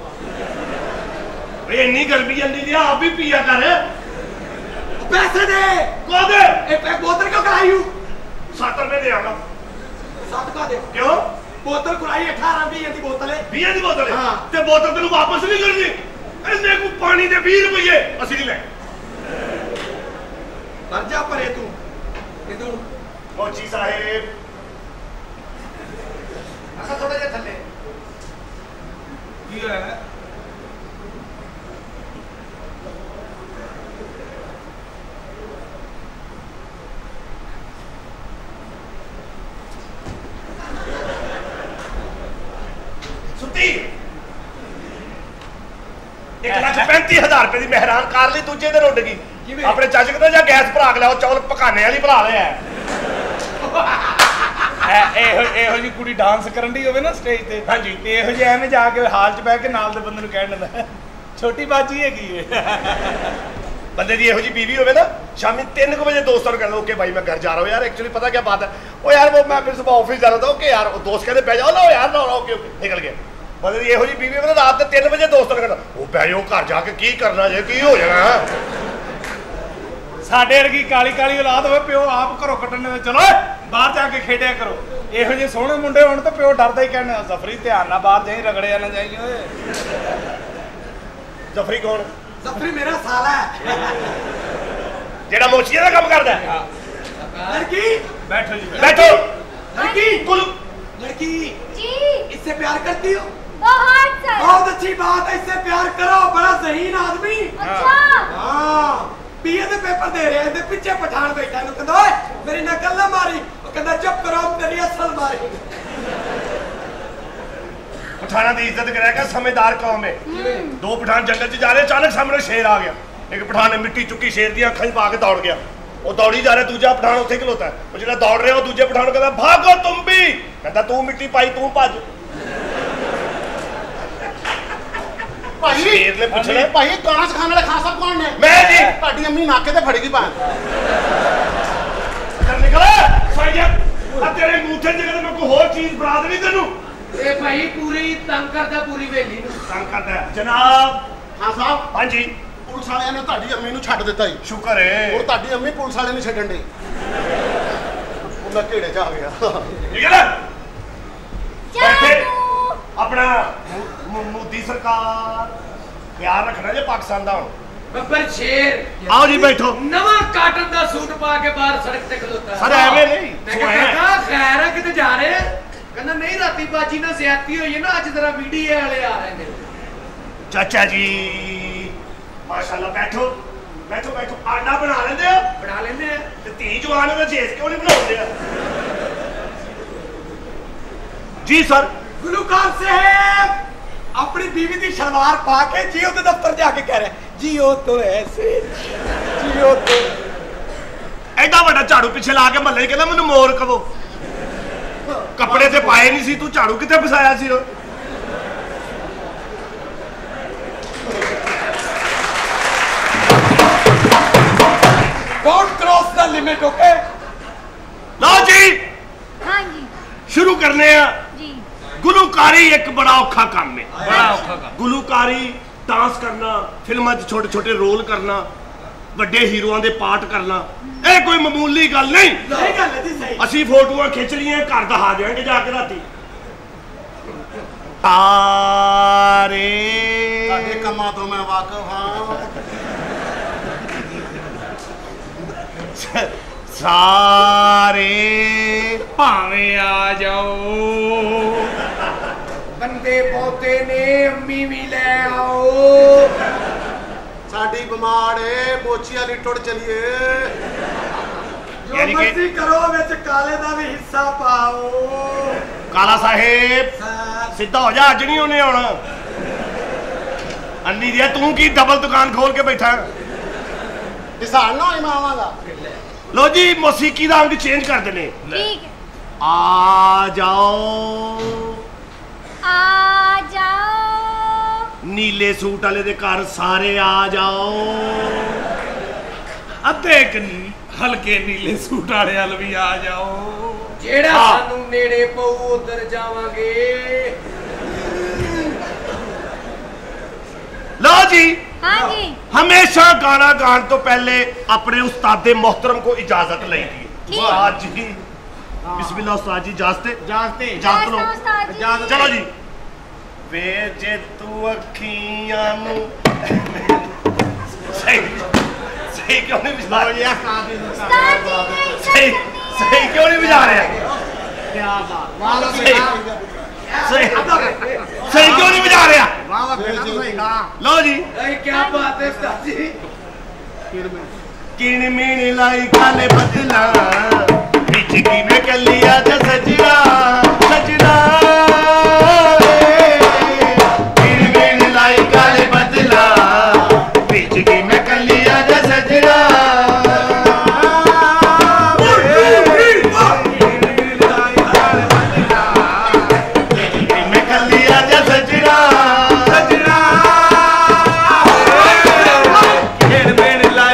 ਵੇ ਇੰਨੀ ਗਰਮੀ ਜਾਂਦੀ ਦੀ ਆਪ ਵੀ ਪੀਆ ਕਰ ਪੈਸੇ ਦੇ ਕੋਦੇ ਇਹ ਬੋਤਲ ਕਿਉਂ ਕਰਾਈ ਹੂੰ 7 ਰੁਪਏ ਦੇ ਆਗਾ 7 ਕਾ ਦੇ ਕਿਉਂ ਬੋਤਲ ਕਰਾਈ 18 20 ਦੀ ਬੋਤਲ ਹੈ 20 ਦੀ ਬੋਤਲ ਹੈ ਹਾਂ। ਤੇ ਬੋਤਲ ਤੈਨੂੰ ਵਾਪਸ ਨਹੀਂ ਕਰਨੀ ਇਹਨੇ ਕੋ ਪਾਣੀ ਦੇ 20 ਰੁਪਏ ਅਸੀਂ ਨਹੀਂ ਲੈ ਮਰ ਜਾ ਪਰੇ ਤੂੰ ਇਦੋਂ ਮੋਚੀ ਸਾਹਿਬ ਅਸਾਂ ਥੋੜਾ ਜਿਹਾ ਥੱਲੇ ਕੀ ਹੋਇਆ ਸੁੱਤੀ 1,35,000 ਰੁਪਏ ਦੀ ਮਹਿਰਾਨ ਕਾਰ ਲਈ ਦੂਜੇ ਦਿਨ ਉੱਡ ਗਈ ਕਿਵੇਂ? ਆਪਣੇ ਚੱਜ ਕਿਤੇ ਜਾਂ ਗੈਸ ਭਰਾ ਕੇ ਲਿਆਓ ਚੌਲ ਪਕਾਨੇ ਵਾਲੀ ਭਰਾ ਲਿਆ ਇਹੋ ਜੀ ਕੁੜੀ ਡਾਂਸ ਕਰਨ ਦੀ ਹੋਵੇ ਨਾ ਸਟੇਜ ਤੇ ਹਾਂਜੀ। ਤੇ ਇਹੋ ਜਿਹੇ ਐਵੇਂ ਜਾ ਕੇ ਹਾਲ 'ਚ ਬਹਿ ਕੇ ਨਾਲ ਦੇ ਬੰਦੇ ਨੂੰ ਕਹਿਣ ਦਿੰਦਾ ਛੋਟੀ ਬਾਜੀ ਹੈਗੀ ਏ बंदे दी एहो जी बीवी होवे ना शामी 3 बजे दोस्तों कहना ओके भाई मैं घर जा रहा हूँ यार एक्चुअली पता क्या बात है ओ यार वो मैं फिर सुबह ऑफिस जा रहा था ओके यार दोस्त कहते बह जाओ लो यार लो ओके ओके निकल गए बंदे दी एहो जी बीवी होवे ना रात के 3 बजे दोस्तों कहना ओ बह जाओ घर जाके की करना जे की हो जाना साडे वर्गी काली काली औलाद होवे प्यो आप घरों कट्टने ते चलो बाहर जाके खेडिया करो ਇਹੋ ਜਿਹੇ ਸੋਹਣੇ ਮੁੰਡੇ ਹੋਣ ਤਾਂ ਪਿਓ ਡਰਦਾ ਹੀ ਕਹਿੰਦਾ ਜ਼ਫਰੀ ਧਿਆਨ ਨਾਲ ਬਾਹਰ ਜਾਈ ਰਗੜਿਆ ਨਾ ਜਾਈ ਓਏ ਜ਼ਫਰੀ ਕੌਣ ਜ਼ਫਰੀ ਮੇਰਾ ਸਾਲਾ ਹੈ ਜਿਹੜਾ ਮੋਚੀਆਂ ਦਾ ਕੰਮ ਕਰਦਾ ਹੈ लड़की बैठो जी बैठो लड़की कुल लड़की जी इससे प्यार करती हो बहुत सारा बहुत अच्छी बात है इससे प्यार करो बड़ा ज़हीन आदमी अच्छा हाँ बीए ਦੇ पेपर दे रहे हैं पीछे पठान बैठा है कहता ओए मेरी नकल ना मारी वो कहता चुप करो तेरी असल मारी पठाना की इज्जत करेगा समझदार कौम है दो पठान जंगल च जा रहे अचानक सामने शेर आ गया एक पठान ने मिट्टी चुकी शेर दी अखां पा के दौड़ गया वो दौड़ी जा रहा दूजा पठान उत्थे खलोता है वो जो दौड़ रहे हो दूजे पठान कहता भागो तुम भी कहता तू मिट्टी पाई तू भज शेर ने पूछना भाई गाना सिखाने वाले खान साहब कौन ने मैं जी ਤੁਹਾਡੀ ਅੰਮੀ ਨਾਕੇ ਤੇ ਫੜੇਗੀ ਭਾਂ इधर निकल साइया अब तेरे मूठे जगह मैं कोई और चीज बना देनी तेनू ए भाई पूरी तंग करदा पूरी वेली नु तंग करदा है जनाब ਹਾਂ ਸਾਹਿਬ हां जी ਪੁਲਿਸ ਵਾਲਿਆਂ ਨੇ ਤੁਹਾਡੀ ਅੰਮੀ ਨੂੰ ਛੱਡ ਦਿੱਤਾ ਜੀ शुक्र है ਹੁਣ ਤੁਹਾਡੀ ਅੰਮੀ ਪੁਲਿਸ ਵਾਲੇ ਨਹੀਂ ਛੱਡਣ ਦੇ ਉਹਨਾਂ ਢੇੜੇ 'ਚ ਆ ਗਿਆ निकल बैठे अपना मोदी सरकार ख्याल रखना जे पाकिस्तान दा हुन ਬੱਬਰ ਸ਼ੇਰ आओ जी बैठो ਨਵਾਂ ਕਾਟਨ ਦਾ ਸੂਟ ਪਾ ਕੇ ਬਾਹਰ ਸੜਕ ਤੇ ਖਲੋਤਾ सर एवें नहीं ਮੈਂ ਕਹਿੰਦਾ ਖੈਰ ਹੈ ਕਿਤੇ ਜਾ ਰਹੇ ਆ? ਕਹਿੰਦਾ ਨਹੀਂ ਰਾਤੀ ਬਾਜੀ ਨਾਲ ਜ਼ਿਆਦਤੀ ਹੋਈ ਹੈ ਨਾ ਅੱਜ ਤੇਰਾ ਵੀਡੀਓ ਵਾਲੇ ਆ ਰਹੇ ਨੇ चाचा जी माशाल्लाह बैठो बैठो बैठो आंडा बना लेंदे हो ਬਣਾ ਲੈਂਦੇ ਆ ते धी जवान दा जेस क्यों नहीं बनाउंदे जी सर गुलूकार साहब अपनी बीवी की शलवार पा के जियो के दफ्तर जाके कह रहे जियो तो ऐसे जियो तो एडा बड़ा झाड़ू पीछे ला के महल्ले कहना मैनू मोर कवो कपड़े ते पाए नहीं सी तू झाड़ू किथे फसाया सी don't cross the limit okay लो जी हाँ जी शुरू करने हैं जी गुलूकारी एक बड़ा औखा काम है बड़ा औखा काम गुलूकारी डांस करना फिल्मां च छोटे छोटे रोल करना ਵੱਡੇ ਹੀਰੋਆਂ ਦੇ ਪਾਰਟ ਕਰਨਾ ਇਹ ਕੋਈ ਮਾਮੂਲੀ ਗੱਲ ਨਹੀਂ सही गल है जी सही ਅਸੀਂ ਫੋਟੋਆਂ ਖਿੱਚ ਲੀਆਂ ਘਰ ਦਿਖਾ ਦੇਵਾਂਗੇ ਜਾ ਕੇ ਰਾਤੀ ਤਾਰੇ ਤੁਹਾਡੇ ਕੰਮਾਂ ਤੋਂ ਮੈਂ ਵਾਕਿਫ ਹਾਂ ਸਾਰੇ ਭਾਵੇਂ ਆ ਜਾਓ ਬੰਦੇ ਬਹੁਤੇ ਨੇ ਅੰਮੀ ਵੀ ਲੈ ਆਓ ਸਾਡੀ ਬਿਮਾਰ ਏ ਮੋਚੀ ਵਾਲੀ ਟੁੱਟ ਚਲੀਏ जो यानी कि- मर्जी करो विच काले दा भी हिस्सा पाओ ਕਾਲਾ ਸਾਹਿਬ सर ਸਿੱਧਾ ਹੋ ਜਾ ਅੱਜ ਨਹੀਂ ਉਹਨੇ ਆਉਣਾ ਅੰਨੀ ਦਿਆ ਤੂੰ ਕੀ ਡਬਲ ਦੁਕਾਨ ਖੋਲ ਕੇ ਬੈਠਾ ਹਿਸਾਬ ਨਾ ਹੋਈ ਮਾਵਾਂ ਦਾ ਲੋ ਜੀ ਮੌਸੀਕੀ ਦਾ ਅੰਗ ਚੇਂਜ ਕਰ ਦਨੇ ठीक है ਆ ਜਾਓ आ जाओ ਨੀਲੇ ਸੂਟ ਵਾਲੇ ਦੇ ਘਰ ਸਾਰੇ ਆ ਜਾਓ ਅੱਧੇ ਹਲਕੇ ਨੀਲੇ ਸੂਟ ਵਾਲੇ ਹਲ ਵੀ ਆ ਜਾਓ ਜਿਹੜਾ ਹਾਂ। ਸਾਨੂੰ ਨੇੜੇ ਪਊ ਉਧਰ ਜਾਵਾਂਗੇ लो जी हाँ जी हमेशा गाना गाने तो पहले अपने उस्ताद मोहतरम को इजाजत लेंगी ठीक। उस्ताद जी बिस्मिल्लाह उस्ताद जी इजाजत इजाजत लो उस्ताद जी। चलो जी वे जे तू अखियां नु सही सही क्यों नहीं बजा रहे उस्ताद जी ने सही सही क्यों नहीं बजा रहे सही सही सही क्यों नहीं बजा रहे लो जी अरे क्या बात है उस्ताद जी किन मीन लाई काले बदला बिजगी में कलिया जा सजना सजना किन मीन लाई काले बदला बिजगी में कलिया जा सजना में कलिया जा सजना खेड़ मेड़ ला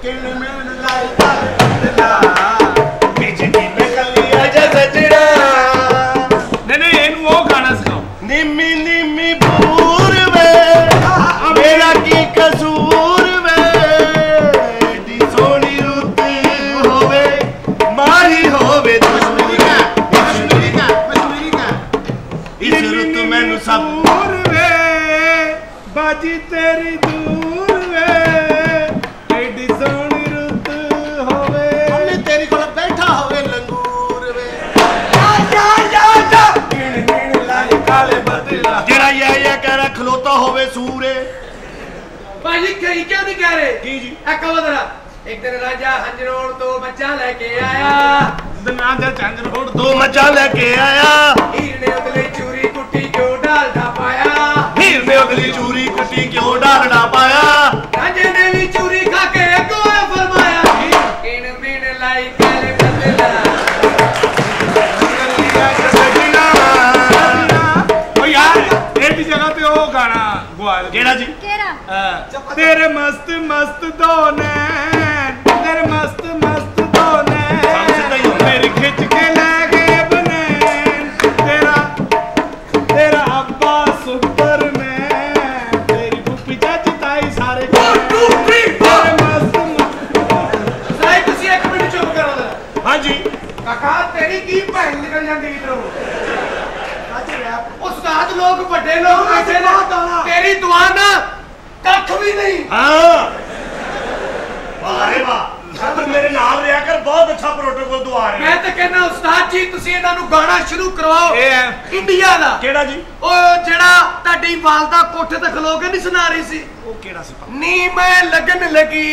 किन मिल लाई बदला बिजली में कलिया जा सजना नहीं ਇਹਨੂੰ ਉਹ ਗਾਣਾ ਸਿਖਾਓ निम्मी निम्मी पूर वे मेरा की कसूर वे दी सोनी रुत होवे माही होवे कश्मीरी का इस रुत मैनू सब दूर वे बाजी तेरी दूर वे एडी सोहनी रुत होवे हमने तेरी कोल बैठा होवे लंगूर वे जेड़ा ये कह रहा खलोता होवे सूरे भाजी कहीं क्या नहीं कह रहे जी जी कहो जरा एक दिन राजा हंजरोड़ तो बच्चा लेके आया दना जा चंग रोड दो मजा लेके आया हीर ने उगली चूरी कुटी क्यों डालडा पाया हीर ने अगली चूरी कुटी क्यों डालना पाया राजे ने भी चूरी खा के गोया फरमाया इन बिन लाई काले बदला ओ यार एडी जगह पे ਉਹ ਗਾਣਾ ਗਵਾਲ केड़ा जी तेरे मस्त मस्त दो नैन तेरे मस्त मस्त दो नैन मेरी खिंच के ले गए बनैन तेरा अब्बा सुपरमैन तेरी फुफी चाची ताई सारे 1 2 3 तेरे मस्त साई तुसी एक मिनट चुप करो जरा हाँ जी काका तेरी की भैन निकल जाती इधरों उस्ताद लोग बड़े लोग बैठे ने तेरी दुआ ना कख भी नहीं हाँ अरे वाह मेरे नाल रहा कर बहुत अच्छा प्रोटोकॉल दुआ रहे मैं तो कहना उस्ताद जी तुसी इन्हां नू गाना शुरू करवाओ इंडिया दा केड़ा जी ओ जेड़ा ताडी वालदा कोठे ते खलो के नहीं सुना रही सी वो केड़ा सी नी मैं लगन लगी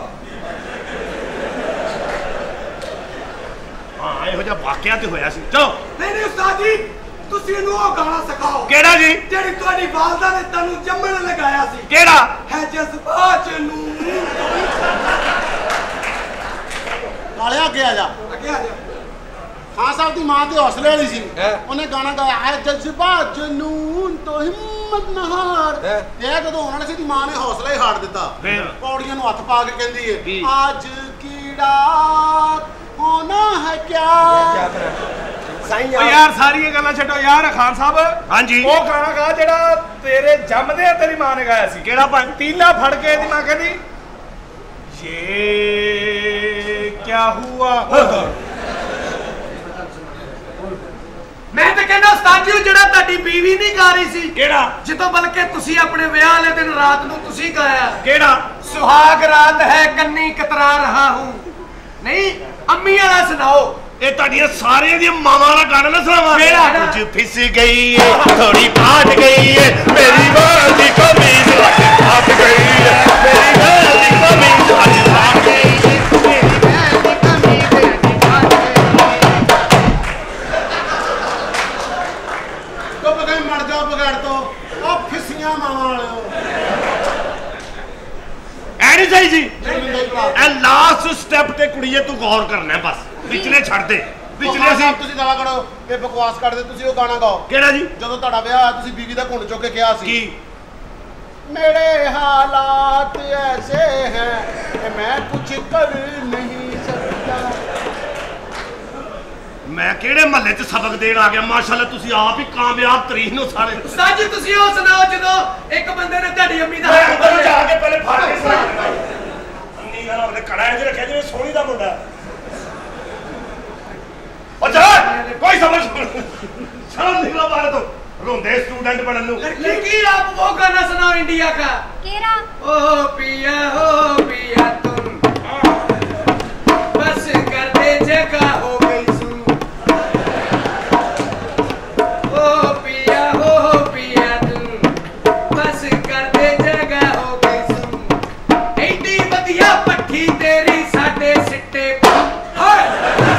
हाँ ਇਹੋ ਜਿਹਾ ਵਾਕਿਆ ਤੇ ਹੋਇਆ ਸੀ ਚਲੋ नहीं उस्ताद जी ਤੁਸੀਂ ਇਹਨੂੰ ਉਹ ਗਾਣਾ ਸਿਖਾਓ ਕਿਹੜਾ ਜੀ ਜਿਹੜੀ ਤੁਹਾਡੀ ਵਾਲਦਾ ਨੇ ਤੁਹਾਨੂੰ ਜੰਮਣ ਲਗਾਇਆ ਸੀ ਕਿਹੜਾ ਹੈ ਜਜ਼ਬਾਤ ਨੂੰ ਕਾਲਿਆ ਅੱਗੇ ਆ ਜਾ ਅੱਗੇ ਆ ਜਾ ਖਾਨ ਸਾਹਿਬ ਦੀ ਮਾਂ ਤੇ ਹੌਸਲੇ ਵਾਲੀ ਸੀ ਉਹਨੇ ਗਾਣਾ ਗਾਇਆ ਹੈ ਜਜ਼ਬਾਤ ਜਨੂਨ ਤੋਂ ਹਿੰਮਤ ਨਹਾਰ ਤੇ ਜਦੋਂ ਉਹਨਾਂ ਨੇ ਸਿੱਧੀ ਮਾਂ ਨੇ ਹੌਸਲਾ ਹੀ ਹਾਰ ਦਿੱਤਾ ਫਿਰ ਪੌੜੀਆਂ ਨੂੰ ਹੱਥ ਪਾ ਕੇ ਕਹਿੰਦੀ ਹੈ ਅੱਜ ਕੀੜਾ ਹੋਣਾ ਹੈ ਕਿਆ ਓ ਯਾਰ ਸਾਰੀਆਂ ਗੱਲਾਂ ਛੱਡੋ ਯਾਰ ਖਾਨ ਸਾਹਿਬ ਹਾਂਜੀ ਉਹ ਗਾਣਾ ਗਾ ਜਿਹੜਾ ਤੇਰੇ ਜੰਮਦੇ ਆ ਤੇਰੀ ਮਾਂ ਨੇ ਗਾਇਆ ਸੀ ਕਿਹੜਾ ਭਾਈ ਤੀਲਾ ਫੜ ਕੇ ਇਹਦੀ ਮਾਂ ਕਹਿੰਦੀ ये क्या हुआ मैं तो कहना उस्ताद जी जेड़ा ताडी बीवी नहीं गा रही सी केड़ा जितो बल्कि तुसी अपने विआह वाले दिन रात नू तुसी गाया केड़ा सुहाग रात है कन्नी कतरा रहा हूं नहीं अम्मी वाला सुनाओ ये ताड़ियां सारे दी मामा दा गाना ना सुनावा कुछ फिस गई है थोड़ी फाट गई है मेरी मां दी कमीज फाट गई है मेरी मां दी कमीज फाट गई है मेरी मां दी कमीज तो बगैर मर जाओ बगैर तो अब फिसियां मामा वाले ਐਨੀ ਸਹੀ ਜੀ ਇਹ ਲਾਸਟ ਸਟੈਪ ਤੇ ਕੁੜੀਏ ਤੂੰ ਗੌਰ ਕਰਨਾ ਹੈ ਬਸ ਪਿਛਲੇ ਛੱਡ ਦੇ ਪਿਛਲੇ ਅਸੀਂ ਤੁਸੀਂ ਦਵਾ ਕਰੋ ਇਹ ਬਕਵਾਸ ਕਰਦੇ ਤੁਸੀਂ ਉਹ ਗਾਣਾ ਗਾਓ ਕਿਹੜਾ ਜੀ ਜਦੋਂ ਤੁਹਾਡਾ ਵਿਆਹ ਹੋਇਆ ਤੁਸੀਂ ਬੀਵੀ ਦਾ ਘੁੰਡ ਚੁੱਕ ਕੇ ਕਿਹਾ ਸੀ ਕੀ मेरे हालात ऐसे हैं कि मैं कुछ कर नहीं सकता मैं केड़े महल्ले च सबक देन आ गया माशाल्लाह तुसी आप ही कामयाब तरीन हो सारे उस्ताद जी तुसी ਉਹ ਸੁਣਾਓ ਜਦੋਂ ਇੱਕ ਬੰਦੇ ਨੇ ਤੁਹਾਡੀ ਅੰਮੀ ਦਾ मैं अंदर जा के पहले फाड़ के सुना अन्नी गाना ਉਹਨੇ ਕੜਾ ਇੰਜ ਰੱਖਿਆ ਜਿਵੇਂ ਸੋਹਣੀ ਦਾ ਮੁੰਡਾ अच्छा कोई समझ शर्म निकला बाहर तो रोंदे स्टूडेंट बनन नु लड़की की आप वो गाना सुनाओ इंडिया का केरा ओ पिया तुम बस कर दे जगह हो गई सुन ओ पिया तुम बस कर दे जगह हो गई सुन एडी वधिया पट्ठी तेरी साडे सिट्टे हाय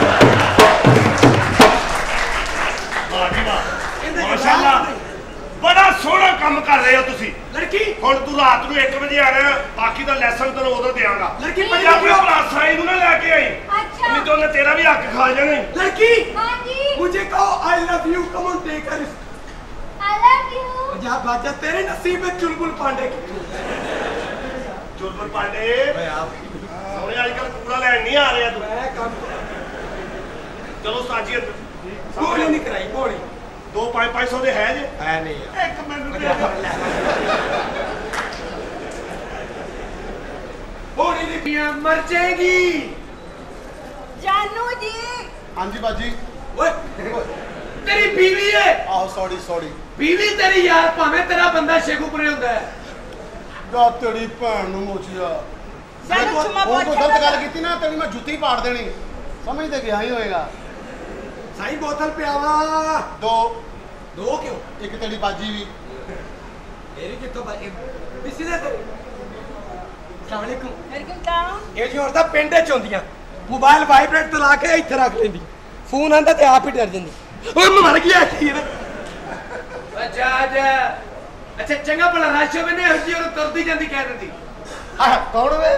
माशाल्लाह बड़ा सोहना काम कर रहे हो तुसी लड़की ਹੁਣ ਤੂੰ ਰਾਤ ਨੂੰ 1 ਵਜੇ ਆਣਾ ਬਾਕੀ ਦਾ ਲੈਸਨ ਤੈਨੂੰ ਉਦੋਂ ਦੇਵਾਂਗਾ लड़की ਪੰਜਾਬੀ पंजाबी ਕਲਾਸ ਸਾਈ ਨੂੰ ਨਾ ਲੈ ਕੇ ਆਈ अच्छा ਨਹੀਂ ਤਾਂ ਉਹਨੇ ਤੇਰਾ ਵੀ ਹੱਕ ਖਾ ਜਾਣਾ लड़की हाँ जी मुझे कहो I love you come on take a I love you जा बाजा तेरे नसीब में चुलबुल पांडे की चुलबुल पांडे आजकल कूड़ा लैन नहीं आ रहा तू मैं काम चलो साजी बोली नहीं कराई बोली 2-500 दे है जे है नहीं एक मिनट बोली नहीं मर जाएगी जानू जी हाँ जी बाजी ओए तेरी बीवी है आहो सॉरी बीवी तेरी यार भावे तेरा बंदा शेखूपुरे होंदा है गा तेरी भैन नु मोचिया ਸਾਨੂੰ ਛੁਮਾ वो तो गलत पहुंचा गल की ना तेरी मैं जुत्ती पाड़ देनी समझ ते गया ही होएगा साई बोतल पियावा दो क्यों एक तेरी बाजी भी मेरी कितो बिसी दे तेरी अस्सलाम वालेकुम वेलकम डाउन ਇਹ ਜੀ ਔਰਤਾਂ ਪਿੰਡ ਚ ਹੁੰਦੀਆਂ ਮੋਬਾਈਲ ਵਾਈਬ੍ਰੇਟ ਤੇ ਲਾ ਕੇ ਇੱਥੇ ਰੱਖ ਲੈਂਦੀ ਫੋਨ ਆਂਦਾ ਤੇ ਆਪ ਹੀ ਡਰ ਜਾਂਦੀ ਓਏ ਮਰ ਗਿਆ ਕੀ ਰੇ अच्छा चंगा भला रश होवे ने हजी और तुरदी जांदी कह दिंदी कौन वे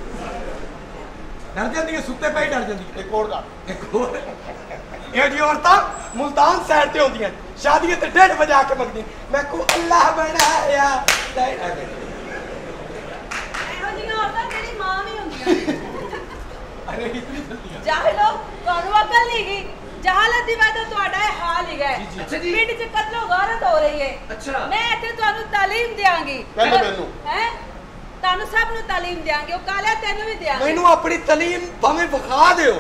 डर ਜਾਂਦੀ ਹੈ ਸੁੱਤੇ ਪਈ ਡਰ ਜਾਂਦੀ एक और का ਇੱਕ ਹੋਰ ਇਹ ਜੀ ਔਰਤਾਂ ਮੁਲਤਾਨ ਸਾਈਡ ਤੇ ਹੁੰਦੀਆਂ ਸ਼ਾਦੀਆਂ ਤੇ 1:30 ਵਜੇ ਆ ਕੇ ਮੰਗਦੀਆਂ ਮੈਂ ਕੋ ਅੱਲਾਹ ਬਣਾਇਆ ਇਹੋ ਜਿਹੀਆਂ ਔਰਤਾਂ ਤੇਰੀ ਮਾਂ ਵੀ ਹੁੰਦੀਆਂ ਅਰੇ ਇਤਨੀ ਜਲਦੀ ਜਾਹਲੋ ਤੁਹਾਨੂੰ ਅਕਲ ਨਹੀਂ ਗਈ ਜਹਾਲਤ ਦੀ ਵਜ੍ਹਾ ਤੋਂ ਤੁਹਾਡਾ ਇਹ ਹਾਲ ਹੀ ਹੈ ਅੱਛਾ ਜੀ ਪਿੰਡ 'ਚ ਕਤਲੋ ਗਾਰਤ ਹੋ ਰਹੀ ਹੈ ਅੱਛਾ ਮੈਂ ਇੱਥੇ ਤੁਹਾਨੂੰ ਤਾਲੀਮ ਦਿਆਂਗੀ ਪਹਿਲੇ ਮੈਨੂੰ ਹੈ ਤੁਹਾਨੂੰ ਸਭ ਨੂੰ ਤਾਲੀਮ ਦਿਆਂਗੇ ਉਹ ਕਾਲਿਆ ਤੈਨੂੰ ਵੀ ਦਿਆਂਗੇ ਮੈਨੂੰ ਆਪਣੀ ਤਾਲੀਮ ਭਾਵੇਂ ਵਿਖਾ ਦਿਓ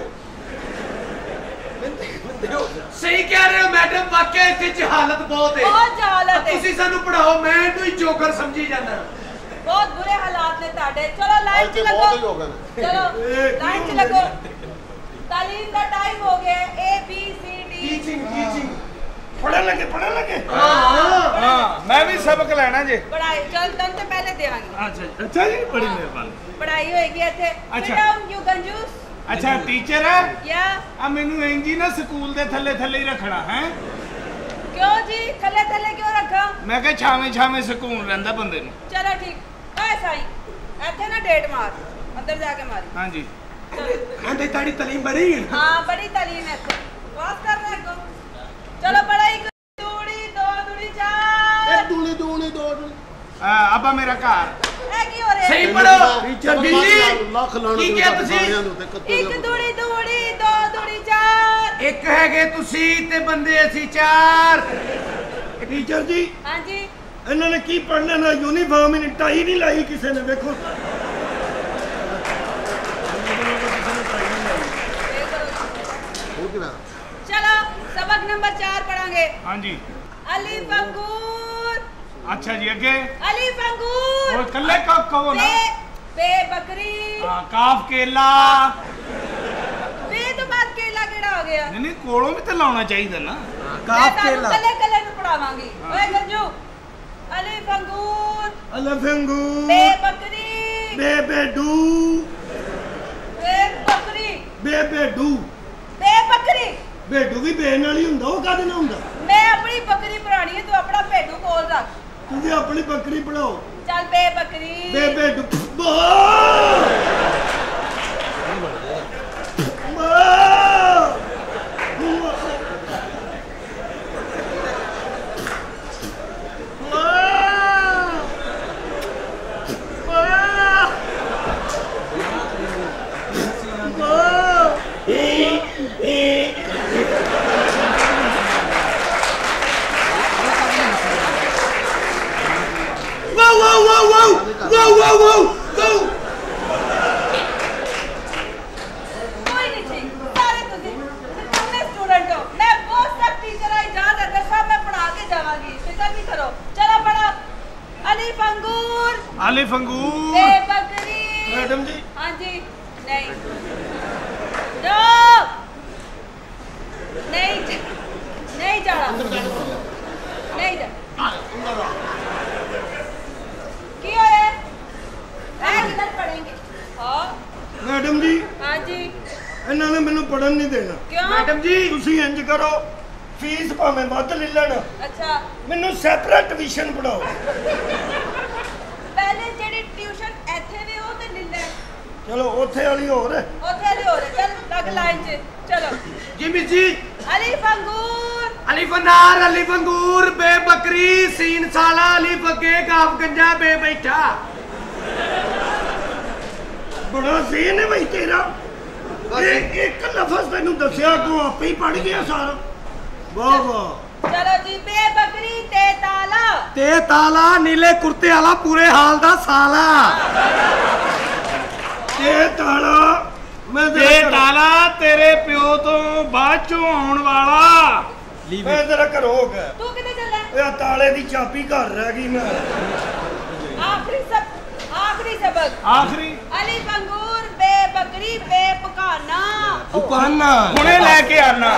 सही कह रहे हो मैडम वाकई इत्थे जहालत बहुत है बहुत जहालत है तुसी सानू पढ़ाओ मैं इनू ही जोकर समझी जाना बहुत बुरे हालात ने ताड़े चलो लाइन च लगो चलो लाइन च लगो तालीम का टाइम हो गया A B C D teaching पढ़न लगे हां मैं भी सबक लेना जे पढ़ाई चल तन तो पहले देंगे अच्छा जी बड़ी मेहरबानी पढ़ाई होएगी इथे अच्छा। यू कंजूस अच्छा टीचर है या आ मेनू इंजी ना स्कूल दे थल्ले थल्ले ही रखना है क्यों जी थले थले क्यों रखा मैं कह छावे छावे सुकून रहंदा बंदे नु चलो ठीक ओए साईं इथे ना डेट मार अंदर जाके मारी हां जी ਆਂਦੇ ਤਾੜੀ ਤਾਲੀਮ ਬੜੀ ਹੈ हां बड़ी तालीम है इथे पास कर रहे हो चलो पढ़ाई दूड़ी दो दूड़ी चार एक दूनी दो अब्बा मेरा घर ए की हो रहा सही है पढ़ो टीचर जी लख लाने की क्या तुसी एक दूड़ी दूड़ी दो दूड़ी चार एक हैगे तुसी ते बंदे असी चार टीचर जी हां जी ਇਹਨਾਂ ਨੇ ਕੀ ਪੜ੍ਹਨਾ ਨਾ ਯੂਨੀਫਾਰਮ ਹੀ ਟਾਈ ਨਹੀਂ ਲਾਈ ਕਿਸੇ ਨੇ ਵੇਖੋ चलो सबक नंबर 4 पढ़ांगे हां जी अलिफ अंगूर अच्छा जी अगे अलिफ अंगूर और कल्ले का कहो ना बे बकरी हां काफ केला बे तो बाद केला केड़ा हो गया नहीं कोलों भी तो लाना चाहिए ना ਕਾਫ ਕੇਲਾ कल्ले कल्ले नु पढ़ावांगी ओए गंजू अलिफ अंगूर ਅਲਫੰਗੂ बे बकरी ਬੇਬੇਡੂ बे बकरी ਬੇਬੇਡੂ बे बकरी ਬੇਡੂ ਵੀ ਬੇ ਨਾਲ ਹੀ ਹੁੰਦਾ ਉਹ ਕਾਹਦੇ ਨਾਲ ਹੁੰਦਾ मैं अपनी बकरी पढ़ानी है तू अपना भेडू कोल रख ਤੁਸੀਂ ਆਪਣੀ ਬੱਕਰੀ ਪੜਾਓ चल बे बकरी ਬੇਬੇਡੂ कोई नहीं ठीक सारे तुमने स्टूडेंट हो मैं बहुत सब टीचर है इजाजत है सब मैं पढ़ा के जावांगी फिक्र नहीं करो चलो पढ़ो अलिफ अंगूर अलिफ अंगूर बे बकरी मैडम जी हाँ जी नहीं जो नहीं जाना नहीं जा क्यों है किधर पढ़ेंगे हाँ ਮੈਡਮ ਜੀ हाँ जी ਇਹਨਾਂ ਨੇ ਮੈਨੂੰ ਪੜਨ ਨਹੀਂ ਦੇਣਾ क्यों मैडम जी ਤੁਸੀਂ ਇੰਜ ਕਰੋ ਫੀਸ ਭਾਵੇਂ ਵੱਧ ਲੈ ਲੈਣ अच्छा ਮੈਨੂੰ ਸੈਪਰੇਟ ਟਿਊਸ਼ਨ ਪੜਾਓ पहले जेडी ट्यूशन ਇੱਥੇ ਵੀ ਉਹ ਤੇ ਲਿੱਲੇ ਚਲੋ ਉੱਥੇ ਵਾਲੀ ਹੋਰ ਹੈ ਉੱਥੇ ਦੀ ਹੋ ਰਿਹਾ ਚੱਲ ਲੱਗ ਲਾਈਨ 'ਚ ਚਲੋ जिमी जी अलिफ अंगूर अलिफ अनार अलिफ अंगूर बे बकरी सीन साला अलिफ अगे काफ गंजा बे बैठा बड़ा ज़हन है भाई तेरा एक लफ्ज़ तेनू दस्या अगों आपे ही पढ़ गया सारा वाह वाह चलो जी बेबकरी ते ताला नीले कुर्ते वाला पूरे हाल दा साला ते ताला ते ताला तेरे प्यो तो बाद चों आउण वाला मैं तेरा घरों हो गया तू किथे चला ए ताले दी चाबी घर रह गई मैं आखिरी सबक आखिरी अली पंगूर बेबकरी बेपकाना फुकाना हुणे लेके आना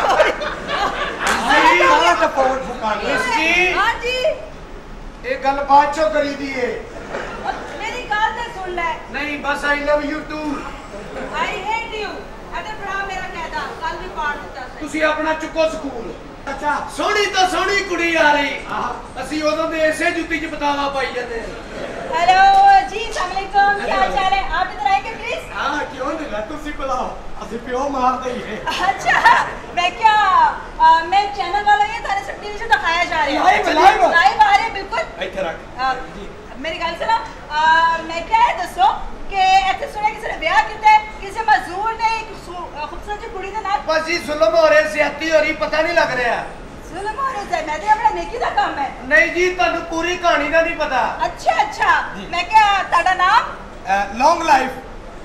सारा टपोट फुकाना हां जी ये गल बाद चो करी दी है मेरी गल ते सुन ले नहीं बस I love you too I hate you अगर भरा मेरा कहदा कल भी पाड़ दिता सी ਤੁਸੀਂ ਆਪਣਾ ਚੁੱਕੋ ਸਕੂਲ अच्छा ਸੋਹਣੀ ਤਾਂ ਸੋਹਣੀ ਕੁੜੀ ਆ ਰਹੀ ਅਸੀਂ ਉਦੋਂ ਦੇ ਇਸੇ ਜੁੱਤੀ 'ਚ ਬਤਾਵਾ ਪਾਈ ਜਾਂਦੇ हेलो जी अस्सलाम वालेकुम क्या हाल चाल है आप इधर आएंगे प्लीज हां क्यों नहीं ला तुसी बुलाओ असि प्यो मार दई है अच्छा मैं क्या मैं चैनल वाला ये थाने सब टीवी से दिखाया जा रहा है लाइव आ रहे बिल्कुल इथे रख जी मेरी गल सुनो मैं क्या है दसो कि इथे सुने किसी ने ब्याह कीता है किसी मजदूर ने एक खूबसूरत सी कुड़ी दे नाल बस जी जुल्म हो रहे ज्यादती हो रही पता नहीं लग रहा जुल्म हो रहा है मैं तो अपना नेकी दा काम है नहीं जी ਤੁਹਾਨੂੰ पूरी कहानी ਦਾ नहीं पता अच्छा अच्छा मैं क्या ताड़ा नाम लॉन्ग लाइफ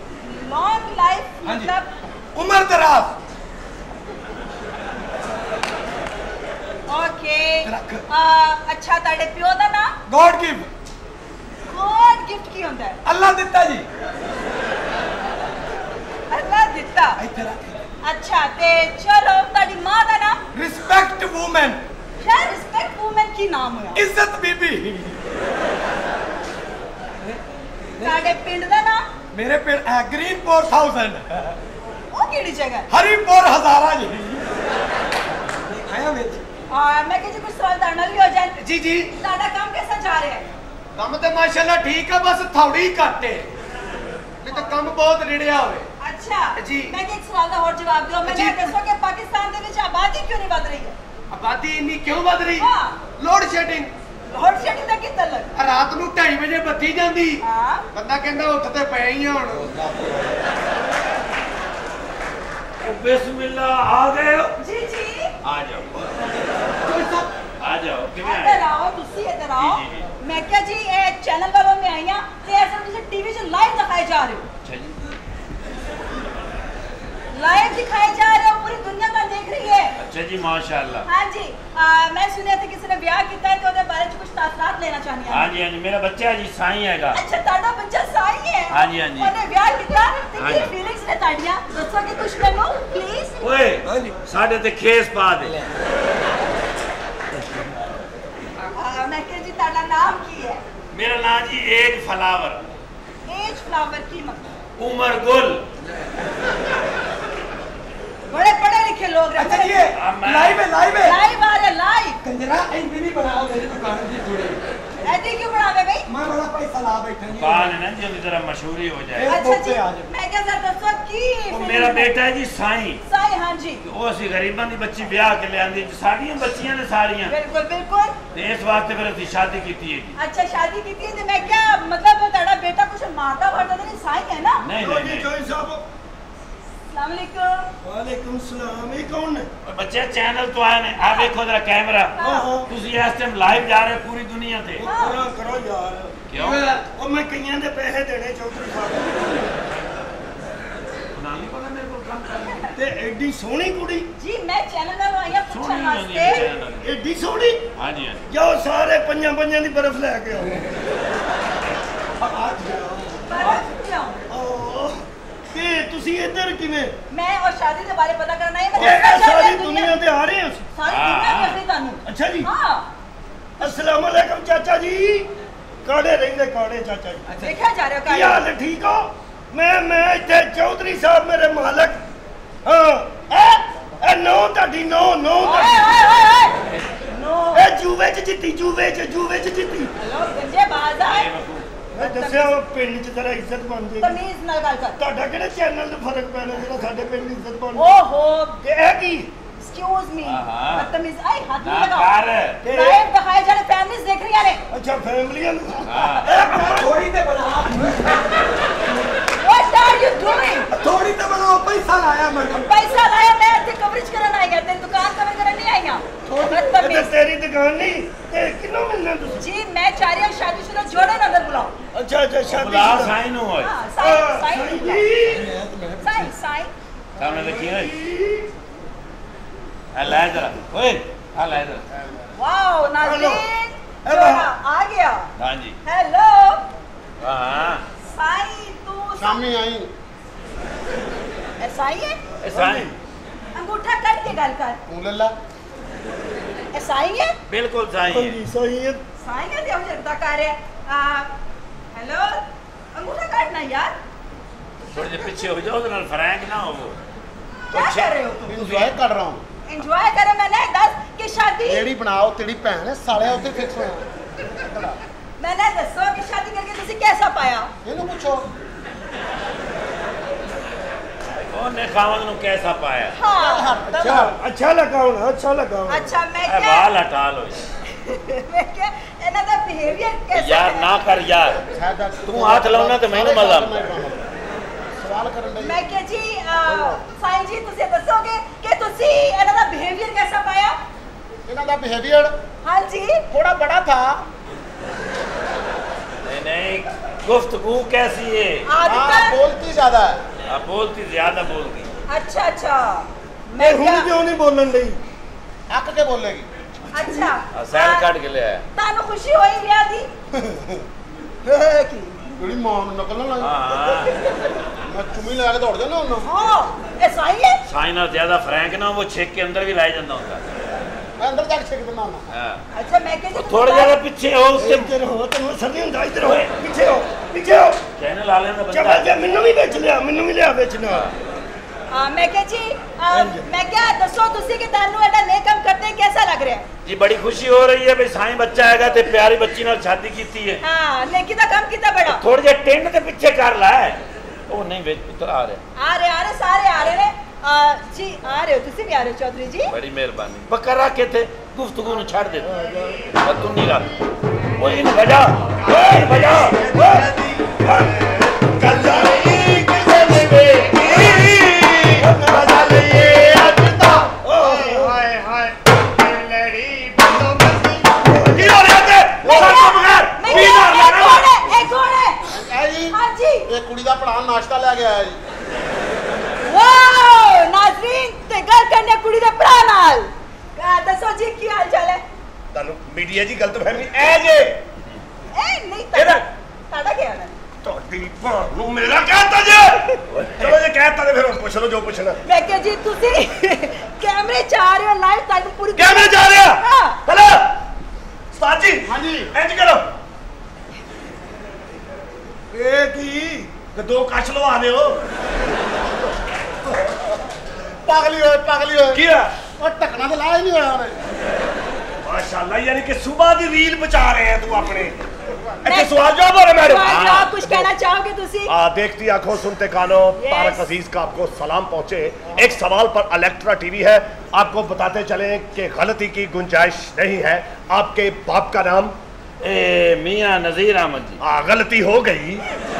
मतलब उम्र दराज ओके अच्छा ताड़े प्यो दा नाम गॉड गिव की होंदा है अल्लाह दिता जी अल्लाह दिता इथे रख अच्छा ते चलो ताड़ी मां दा नाम रिस्पेक्ट वुमेन क्या रिस्पेक्ट वुमेन की नाम होया इज्जत बीबी ताड़े पिंड दा नाम मेरे पिंड ग्रीनपोर 1000 ओ केड़ी जगह हरीपुर हजारा जी आया विच मैं कह जी कुछ सवाल ताड़ा भी हो जाए जी जी ताड़ा काम कैसा जा रहा है ਕੰਮ ਤੇ ਮਾਸ਼ਾਅੱਲਾ ਠੀਕ ਆ ਬਸ ਥੌੜੀ ਘੱਟ ਹੈ ਨਹੀਂ ਤਾਂ ਕੰਮ ਬਹੁਤ ਰਿੜਿਆ ਹੋਵੇ अच्छा जी मैं एक सवाल का और जवाब दो मैं जी। दसो कि पाकिस्तान ਦੇ ਵਿੱਚ ਆਬਾਦੀ ਕਿਉਂ ਨਹੀਂ ਵਧ ਰਹੀ ਹੈ ਆਬਾਦੀ ਇੰਨੀ ਕਿਉਂ ਵੱਧ ਰਹੀ ਹਾਂ। ਲੋਡ ਸ਼ੈਡਿੰਗ ਲੋਡ ਸ਼ੈਡਿੰਗ ਦਾ ਕੀ ਤਲਕ ਰਾਤ ਨੂੰ 2:30 ਵਜੇ ਬੱਤੀ ਜਾਂਦੀ ਹਾਂ ਬੰਦਾ ਕਹਿੰਦਾ ਉੱਠ ਤੇ ਪਏ ਹੀ ਆ ਹੁਣ बिस्मिल्लाह आ गए हो? जी जी आ जाओ आ जाओ किवें इधर आए आओ तुसी इधर आओ जी, जी। मैं क्या जी ये चैनल वालों में आई हां ते ऐसा तुसी टीवी से लाइव दिखाए जा रहे हो अच्छा जी लाइव दिखाए जा रहे हो पूरी दुनिया का देख रही है अच्छा जी माशाल्लाह हाँ जी मैं सुनिया था किसी ने ब्याह किया है तो ਉਹਦੇ ਬਾਰੇ ਚ ਕੁਝ ਤਾਸਰਾਤ ਲੈਣਾ ਚਾਹਨੀ हाँ जी हाँ जी मेरा बच्चा है जी साईं हैगा अच्छा ਤੁਹਾਡਾ ਬੱਚਾ ਸਾਈ ਹੈ हाँ जी हाँ जी ਉਹਨੇ ਵਿਆਹ ਕੀਤਾ ਤੇ हाँ ਕੀ जी। ਫੀਲਿੰਗਸ ਨੇ ਤੁਹਾਡੀਆਂ ਦੱਸੋ ਕਿ ਕੁਝ ਮੈਨੂੰ ਪਲੀਜ਼ ओए साढ़े ते खेस पा दे मैं कह जी ਤੁਹਾਡਾ ਨਾਮ ਕੀ ਹੈ मेरा नाम जी एज फ्लावर एज फ्लावर की मतलब उमर गुल बड़े पढ़े लिखे लोग अच्छा रहते ये लाइव है लाइव आ रहे लाइव कंजरा इंज नहीं बनाओ मेरी दुकान की थोड़ी ऐसे क्यों बनावे भाई मैं बड़ा पैसा ला बैठा जी बाल है ना जल्दी जरा मशहूरी हो जाए अच्छा जी मैं क्या सर दसो की वो मेरा बेटा है जी साईं साई हां जी वो असी गरीबां दी बच्ची ब्याह के ले आंदी साड़ियां बच्चियां ने सारियां बिल्कुल बिल्कुल ते इस वास्ते फिर असी शादी कीती है जी अच्छा शादी की थी तो मैं क्या मतलब ਤੁਹਾਡਾ बेटा कुछ मारता वारता तो नहीं साई है ना नहीं नहीं नहीं जोई साहब अस्सलाम वालेकुम वालेकुम सलाम ये कौन है और बच्चे चैनल तो आए ने आ देखो जरा कैमरा तुसी इस टाइम लाइव जा रहे हो पूरी दुनिया ते करो करो यार क्यों ਉਹ ਮੈਂ ਕਈਆਂ ਦੇ ਪੈਸੇ ਦੇਣੇ ਚੌਧਰੀ ਸਾਹਿਬ नानी को मेरे को काम करना ਤੇ ਐਡੀ ਸੋਹਣੀ ਕੁੜੀ जी मैं चैनल वालों आई हूं सोनी पूछने होनी है वास्ते चैनल ਐਡੀ ਸੋਹਣੀ हाँ जी हाँ जी ਜਾਓ ਸਾਰੇ ਪੰਜਾਂ ਪੰਜਾਂ ਦੀ ਬਰਫ਼ ਲੈ ਕੇ ਆਓ बर्फ क्यों ਆਹ, ਤੇ ਤੁਸੀਂ ਇੱਧਰ ਕਿਵੇਂ मैं और शादी के बारे पता करना है मैं ਇਹ दसना चाहती ਸਾਰੀ हूं ਦੁਨੀਆ ਤੇ ਆ ਰਹੇ ਹੋ सारी दुनिया देख रही तानू ਅੱਛਾ ਜੀ हां अस्सलाम वालेकुम चाचा जी ਕਾੜੇ ਰਹਿੰਦੇ ਕਾੜੇ ਚਾਚਾ ਜੀ देखा जा रहे हो ਕੀ का ਹਾਲ ਠੀਕ ਹੋ ਮੈਂ ਇੱਥੇ ਚੌਧਰੀ ਸਾਹਿਬ ਮੇਰੇ ਮਾਲਕ ਹਾਂ ਇਹ ਨੋ ਤੁਹਾਡੀ ਨੋ ओए ओए ओए ओए नो ਇਹ ਜੂਵੇ ਚ ਜਿੱਤੀ ਜੂਵੇ ਚ ਜਿੱਤੀ हेलो गंजे बाज आए ਮੈਂ ਦੱਸਿਆ ਉਹ ਪਿੰਡ ਚ ਤੇਰਾ ਇੱਜ਼ਤ ਬਣ ਜੇ तमीज नाल गल कर ਤੁਹਾਡਾ ਕਿਹੜੇ ਚੈਨਲ ਤੋਂ ਫਰਕ ਪੈਣਾ ਜਿਹੜਾ ਸਾਡੇ ਪਿੰਡ ਦੀ ਇੱਜ਼ਤ ਬਣ ओहो ਤੇ ਇਹ ਕੀ एक्सक्यूज मी हाँ। बदतमीज आई हाथ ना नहीं लगाओ कर लाइव दिखाए जा रहे फैमिलीज देख रही है ਅੱਛਾ ਫੈਮਲੀਆਂ ਨੂੰ हाँ थोड़ी दे बना व्हाट आर यू पैसा लाया मैं इतने कवरेज करन आई ते दुकान कवर करन नहीं आई ये तेरी दुकान नहीं ते किनो मिलना तुझे जी मैं चाह रही हूं शादीशुदा जोड़े ना अंदर बुलाओ अच्छा अच्छा शादी बुला साइन हो साइन सामने देखिए ले जरा ओए ले जरा वाओ नाज़रीन जोड़ा आ गया हां जी हेलो हां साईं तू सामने आई ऐसा ही है ऐसा ही अंगूठा कट के गल कर तू लल्ला ऐसा ही है बिल्कुल सही है सही है साईं है देव जगता कर हेलो अंगूठा काटना यार थोड़े जे पीछे हो जाओ तो फ्रैंक ना हो क्या कर रहे हो तुम एंजॉय कर रहा हूं एंजॉय करे मैंने 10 की शादी ਜਿਹੜੀ ਬਣਾਓ ਤੇਰੀ ਭੈਣ ਹੈ ਸਾਲਿਆ ਉੱਤੇ ਫਿਕਸ ਹੋਇਆ मैंने दसो कि शादी करके तुसी कैसा पाया ਇਹਨੂੰ ਪੁੱਛੋ कौन ने खावत नु कैसा पाया हां अच्छा लगा होना अच्छा लगा होना अच्छा मैं ए क्या बाल हटा लो मैं क्या इना दा बिहेवियर कैसा यार ना कर यार तू हाथ लाउना तो मैनू मजा सवाल करन दे मैं क्या जी साईं जी तुसी दसोगे कि तुसी इना दा बिहेवियर कैसा पाया ਇਹਨਾਂ ਦਾ ਬਿਹੇਵੀਅਰ हां जी थोड़ा बड़ा था नहीं गुफ्तगू कैसी है आदत बोलती ज्यादा है अब बोलती ज्यादा बोलती अच्छा अच्छा मैं ਹੁਣ ਕਿਉਂ ਨਹੀਂ ਬੋਲਣ ਲਈ ਅੱਕ ਕੇ ਬੋਲੇਗੀ अच्छा सैल काट के ले आया तानु खुशी होई विआह दी की ਜਿਹੜੀ ਮਾਂ ਨੂੰ ਨਕਲਣ ਲੱਗ हां ਮੈਂ ਚੁੰਮੀ ਲਾ ਕੇ ਦੌੜ ਜਾਣਾ ਉਹਨੂੰ हां ऐसा ही है साइना ज्यादा फ्रैंक ना वो छेक के अंदर भी लाई जाता होता ਮੈਂ ਅੰਦਰ ਜਾ ਕੇ ਛੇਕ ਦਿੰਦਾ ਹੁੰਦਾ हां अच्छा मैं कह थोड़ा ज्यादा पीछे हो उससे ਇੱਧਰ ਹੋ ਤੈਨੂੰ ਸਰਦੀ ਹੁੰਦਾ ਇੱਧਰ ਹੋ ਪਿੱਛੇ ਹੋ चैनल ला लेना ਚੱਲ बंदा ਜਾ ਮੈਨੂੰ ਵੀ ਵੇਚ ਲਿਆ ਮੈਨੂੰ ਵੀ ਲਿਆ ਵੇਚਣਾ मैं कह जी मैं क्या दसो तुसी कि तानु एडा ने काम करते कैसा लग रहा है जी बड़ी खुशी हो रही है भाई साईं बच्चा आएगा ते प्यारी बच्ची नाल शादी कीती है हां नेकी दा काम कितना बड़ा थोड़े जे टेंट के पीछे कर ला है ओ नहीं वेच पुत्र आ रहे सारे आ रहे ने जी आ रहे हो तुसी भी आ रहे हो चौधरी जी बड़ी मेहरबानी पक्का रख के थे गुफ्तगू नु छाड़ दे तू नहीं रख ओए इन बजा कल्लाई किसे ने बेगी बदल ये अजता हाय हाय लड़ी बंदो मस्ती की हो रहा है सब बगैर मैं एक कौन है हां जी ਇਹ ਕੁੜੀ ਦਾ ਭਰਾ ਨਾਸ਼ਤਾ ਲੈ ਕੇ ਆਇਆ ਜੀ वाओ नाज़रीन ते गल करने कुड़ी दे भरा नाल दसो जी की हाल चाल है ਤੁਹਾਨੂੰ ਮੀਡੀਆ ਜੀ ਗਲਤਫਹਿਮੀ ਐ ਜੇ ए नहीं ताड़ा क्या है ਤੁਹਾਡੀ ਭਾਣ ਨੂੰ ਮੇਰਾ ਕਹਿਤਾ ਜੇ ਚਲੋ ਜੇ ਕਹਿਤਾ ਤੇ ਫਿਰ ਹੁਣ ਪੁੱਛ ਲਓ ਜੋ ਪੁੱਛਣਾ मैं कह जी तुसी कैमरे च आ रहे हो लाइव ताकि पूरी ਕੈਮਰੇ ਜਾ ਰਿਹਾ हां ਹੈਲੋ ਉਸਤਾਦ ਜੀ ਹਾਂਜੀ ਇੰਜ ਕਰੋ ਇਹ ਕੀ ਤੇ ਦੋ ਕੱਛ ਲਵਾ ਦਿਓ ਪਾਗਲੀ ਹੋਏ ਕੀ ਆ ਉਹ ਟਕਣਾ ਤੇ ਲਾਇਆ ਹੀ ਨਹੀਂ ਹੋਇਆ ਉਹਨੇ माशाल्लाह यानी कि सुबह की रील बचा रहे हैं तू अपने अच्छा सवाल जवाब हो रहा मैडम आप कुछ कहना चाहोगे तुसी देखती आंखों सुनते कानों तारक अजीज का आपको सलाम पहुंचे एक सवाल पर इलेक्ट्रा टीवी है आपको बताते चलें कि गलती की गुंजाइश नहीं है आपके बाप का नाम मियां नजीर अहमद जी गलती हो गई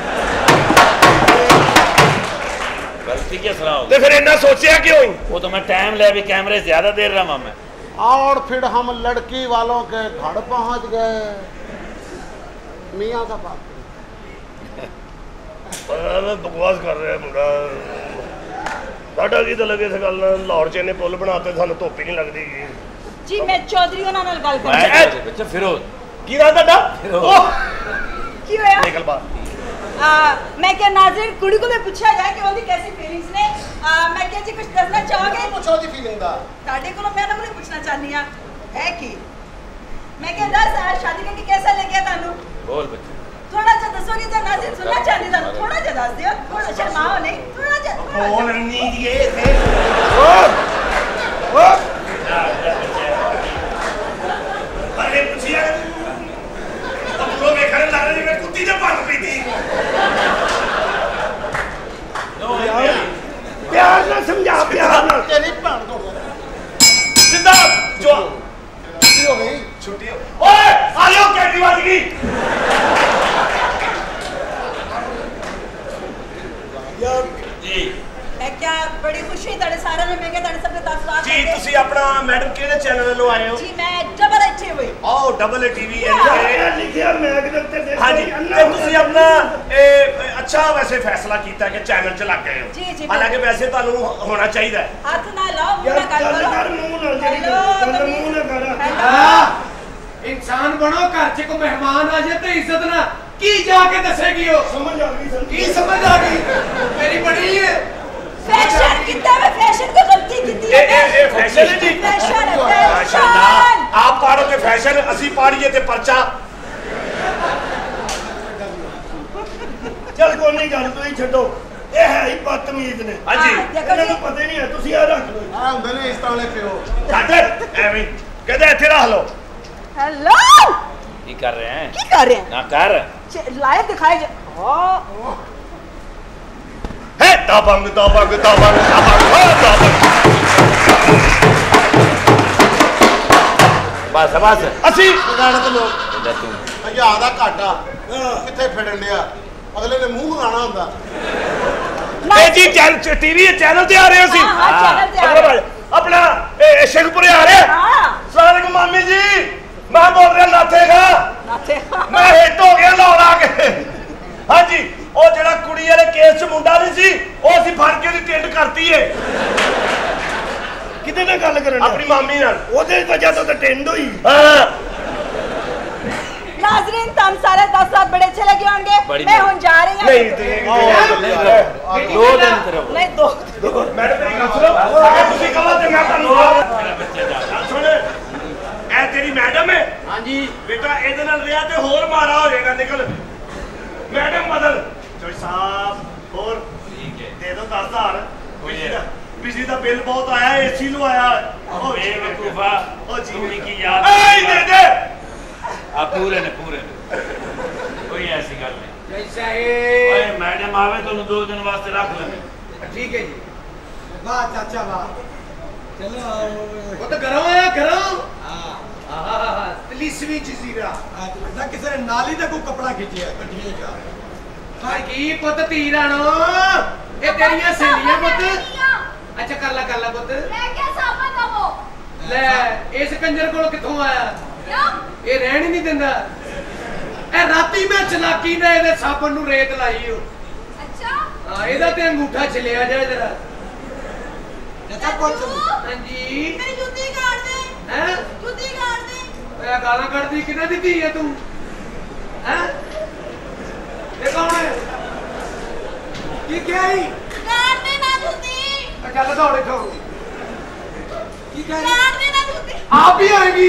गलती क्या सलाह तो फिर इतना सोचा क्यों वो तो मैं टाइम ले अभी कैमरे ज्यादा देर रहा मैं और फिर हम लड़की वालों के घर पहुंच गए मियाँ का बाप बकवास कर रहे हैं मुंडा साडा की तो लगे गल लाहौर च इन्हें पुल बनाते सानू धुप ही नहीं लगती जी मैं चौधरी होना नाल गल कर अच्छा फिरोज की नाम तुहाडा की होया निकल बाहर मैं क्या नाज़रीन कुड़ी को भी पूछा जाए कि उनकी कैसी फीलिंग्स ने मैं क्या जी कुछ दसना चाहोगे पूछो दी फीलिंग दा ताड़े को मैं ना पूछना चाहनी हां है कि मैं क्या 10 आज शादी करके कैसा लग गया तानू बोल बच्चे थोड़ा सा दसोगे तो नाज़रीन सुनना चाहती तानू थोड़ा सा दस दियो थोड़ा शर्माओ नहीं थोड़ा सा बोल नहीं दिए थे अरे पूछिए अब लोग एक खड़े लग रहे हैं कुत्ती जब पाल पी थी प्यार ना समझा प्यार ना तेरी भैन को सीधा जो छुट्टी हो गई छुट्टी ओए आ जाओ कैंटी बाज गई जी मैं क्या बड़ी खुशी तड़े सारे ने मैं तड़े सबने तासुरात जी ਤੁਸੀਂ ਆਪਣਾ ਮੈਡਮ ਕਿਹੜੇ ਚੈਨਲ ਵੱਲੋਂ ਆਏ ਹੋ जी मैं डबल अच्छे हुई ਆਓ ਡਬਲ ਟੀਵੀ ਲਿਖਿਆ ਮੈਗ ਦੇ ਉੱਤੇ ਦੇਖ ਹਾਂਜੀ ਤੇ ਤੁਸੀਂ ਆਪਣਾ ਅੱਛਾ ਵੈਸੇ ਫੈਸਲਾ ਕੀਤਾ ਕਿ ਚੈਨਲ ਚ ਲੱਗ ਗਏ ਹੋ ਜੀ ਜੀ ਹਾਲਾਂਕਿ ਵੈਸੇ ਤੁਹਾਨੂੰ ਹੋਣਾ ਚਾਹੀਦਾ ਹੈ हाथ ना लाओ मुंह ना ਗੱਲ करो ਕਰ ਮੂੰਹ ਨਾਲ ਜਿਹੜੀ ਗੱਲ ਮੂੰਹ ਨਾਲ ਕਰ हाँ इंसान बनो घर च को मेहमान आ जाए तो इज्जत ना की जाके दसेगी हो ਸਮਝ आ गई सर की समझ आ गई मेरी बड़ी है फैशन कितना में फैशन को गलती की ये फैशन है जी फैशन है माशाल्लाह फैशन आप पाड़ोगे फैशन ਅਸੀਂ ਪਾੜੀਏ ਤੇ ਪਰਚਾ ਚੱਲ ਕੋਈ ਨਹੀਂ ਗੱਲ ਤੁਸੀਂ ਛੱਡੋ ਇਹ ਹੈ ਹੀ ਬਦਤਮੀਜ਼ ਨੇ ਹਾਂਜੀ ਇਹਨਾਂ ਨੂੰ ਪਤਾ ਹੀ ਨਹੀਂ ਹੈ ਤੁਸੀਂ ਆ ਰੱਖ ਲਓ ਆ ਹੁੰਦੇ ਨੇ ਇਸ ਤਰ੍ਹਾਂ ਵਾਲੇ ਪਿਓ ਛੱਡ ਐਵੇਂ ਕਹਿੰਦੇ ਇੱਥੇ ਰੱਖ ਲਓ हेलो की कर रहे हैं की कर रहे हैं ना कर लाइव दिखाई हां ਹੈ ਦਬੰਗ ਦਬੰਗ ਦਬੰਗ ਦਬੰਗ बस बस ਅਸੀਂ ਗਾਣਾ ਤੇ ਲੋਕ ले तू ਹਜ਼ਾਰ ਦਾ ਘਾਟਾ ਕਿੱਥੇ ਫਿਰਨ ਲਿਆ ਅਗਲੇ ਨੇ ਮੂੰਹ ਗਾਣਾ ਹੁੰਦਾ ਇਹ ਜੀ ਟੀਵੀ ਚੈਨਲ ਤੇ ਆ ਰਹੇ ਹੋ ਸੀ हां चैनल पे आ रहे हैं। अपना शेखपुरे आ रहे हैं हां सलाम मामी जी मैं बोल रहा नाथेगा नाथे मैं हिट हो गया लौड़ा के हाँ जी ਉਹ ਜਿਹੜਾ ਕੁੜੀ ਵਾਲੇ ਕੇਸ ਚ ਮੁੰਡਾ ਨਹੀਂ ਸੀ ਉਹ ਅਸੀਂ ਫੜ ਕੇ ਉਹਦੀ ਟਿੰਡ ਕਰਤੀ ਏ ਕਿਤੇ ਨਾਲ ਗੱਲ ਕਰਨ ਆਪਣੀ ਮਾਮੀ ਨਾਲ ਉਹਦੇ ਵਜ੍ਹਾ ਤੋਂ ਤਾਂ ਟੈਂਡ ਹੋਈ ਹਾਂ नाजरीन तुम सारे 10 साल बड़े अच्छे लगे होंगे बड़ी मैं हुन जा रही हूं ਨਹੀਂ दो दिन तेरे नहीं दो ਮੈਡਮ ਮੇਰੀ ਗੱਲ ਸੁਣੋ ਅਗਰ ਤੁਸੀਂ ਕਹੋ ਤੇ ਮੈਂ ਤੁਹਾਨੂੰ मेरा बच्चा जा ਗੱਲ ਸੁਣ ਇਹ ਤੇਰੀ ਮੈਡਮ ਹੈ हाँ जी ਬੇਟਾ ਇਹਦੇ ਨਾਲ ਰਿਹਾ ਤੇ ਹੋਰ ਮਾਰਾ ਹੋ ਜਾਏਗਾ ਨਿਕਲ ਮੈਡਮ ਬਦਲ ਜੋਈ ਸਾਹਿਬ ਹੋਰ ठीक है ਦੇ ਦੋ 10000 ਬਿਜਲੀ ਦਾ ਬਿੱਲ ਬਹੁਤ ਆਇਆ ਏਸੀ ਲਵਾਇਆ ਉਹ बेवकूफा ओ जी। चूड़ी की याद ऐ दे दे आप पूरे ने कोई ऐसी गल नहीं जैसा ओए है मैडम आवे तो 2 दिन वास्ते रख ले ठीक है जी ਵਾਹ ਚਾਚਾ ਵਾਹ ਚਲੋ वो तो घरों आया घरों ਹਾਂ तलीसवी जजीरा ਅੱਜ ਲੱਗਦਾ ਕਿਸੇ ਨੇ ਨਾਲੀ ਦਾ ਕੋਈ ਕਪੜਾ ਖਿੱਚਿਆ ਕੱਢੀਏ ਜਾ पर की पुत तीरानो ये तेरियां सहेलियां पुत अच्छा कर ला पुत मैं क्या साबन का वो ले इस कंजर को किथों आया क्यों ये रहन ही नहीं दिंदा ए राती मैं चलाकी ने ਇਹਦੇ ਸਾਬਣ ਨੂੰ ਰੇਤ ਲਾਈ ਹੋ अच्छा ਹਾਂ ਇਹਦਾ ਤੇ ਅੰਗੂਠਾ ਛਲਿਆ ਜਾ ਜਰਾ ਚਾਚਾ ਪੁੱਛ ਹਾਂਜੀ मेरी जूती काट दे ਹੈ जूती काट दे ਇਹ ਗਾਲਾਂ ਕੱਢਦੀ ਕਿਹਨਾਂ ਦੀ ਧੀ ਹੈ ਤੂੰ ਹੈ ਇਹ ਕੌਣ ਹੈ ਕੀ ਕਿਹਾ ਹੀ काट दे ना जूती ਚੱਲ ਦੌੜੇ ਖੋ ਕੀ ਕਹਿ काट दे ना जूती ਆਪ ਹੀ ਹੋਏਗੀ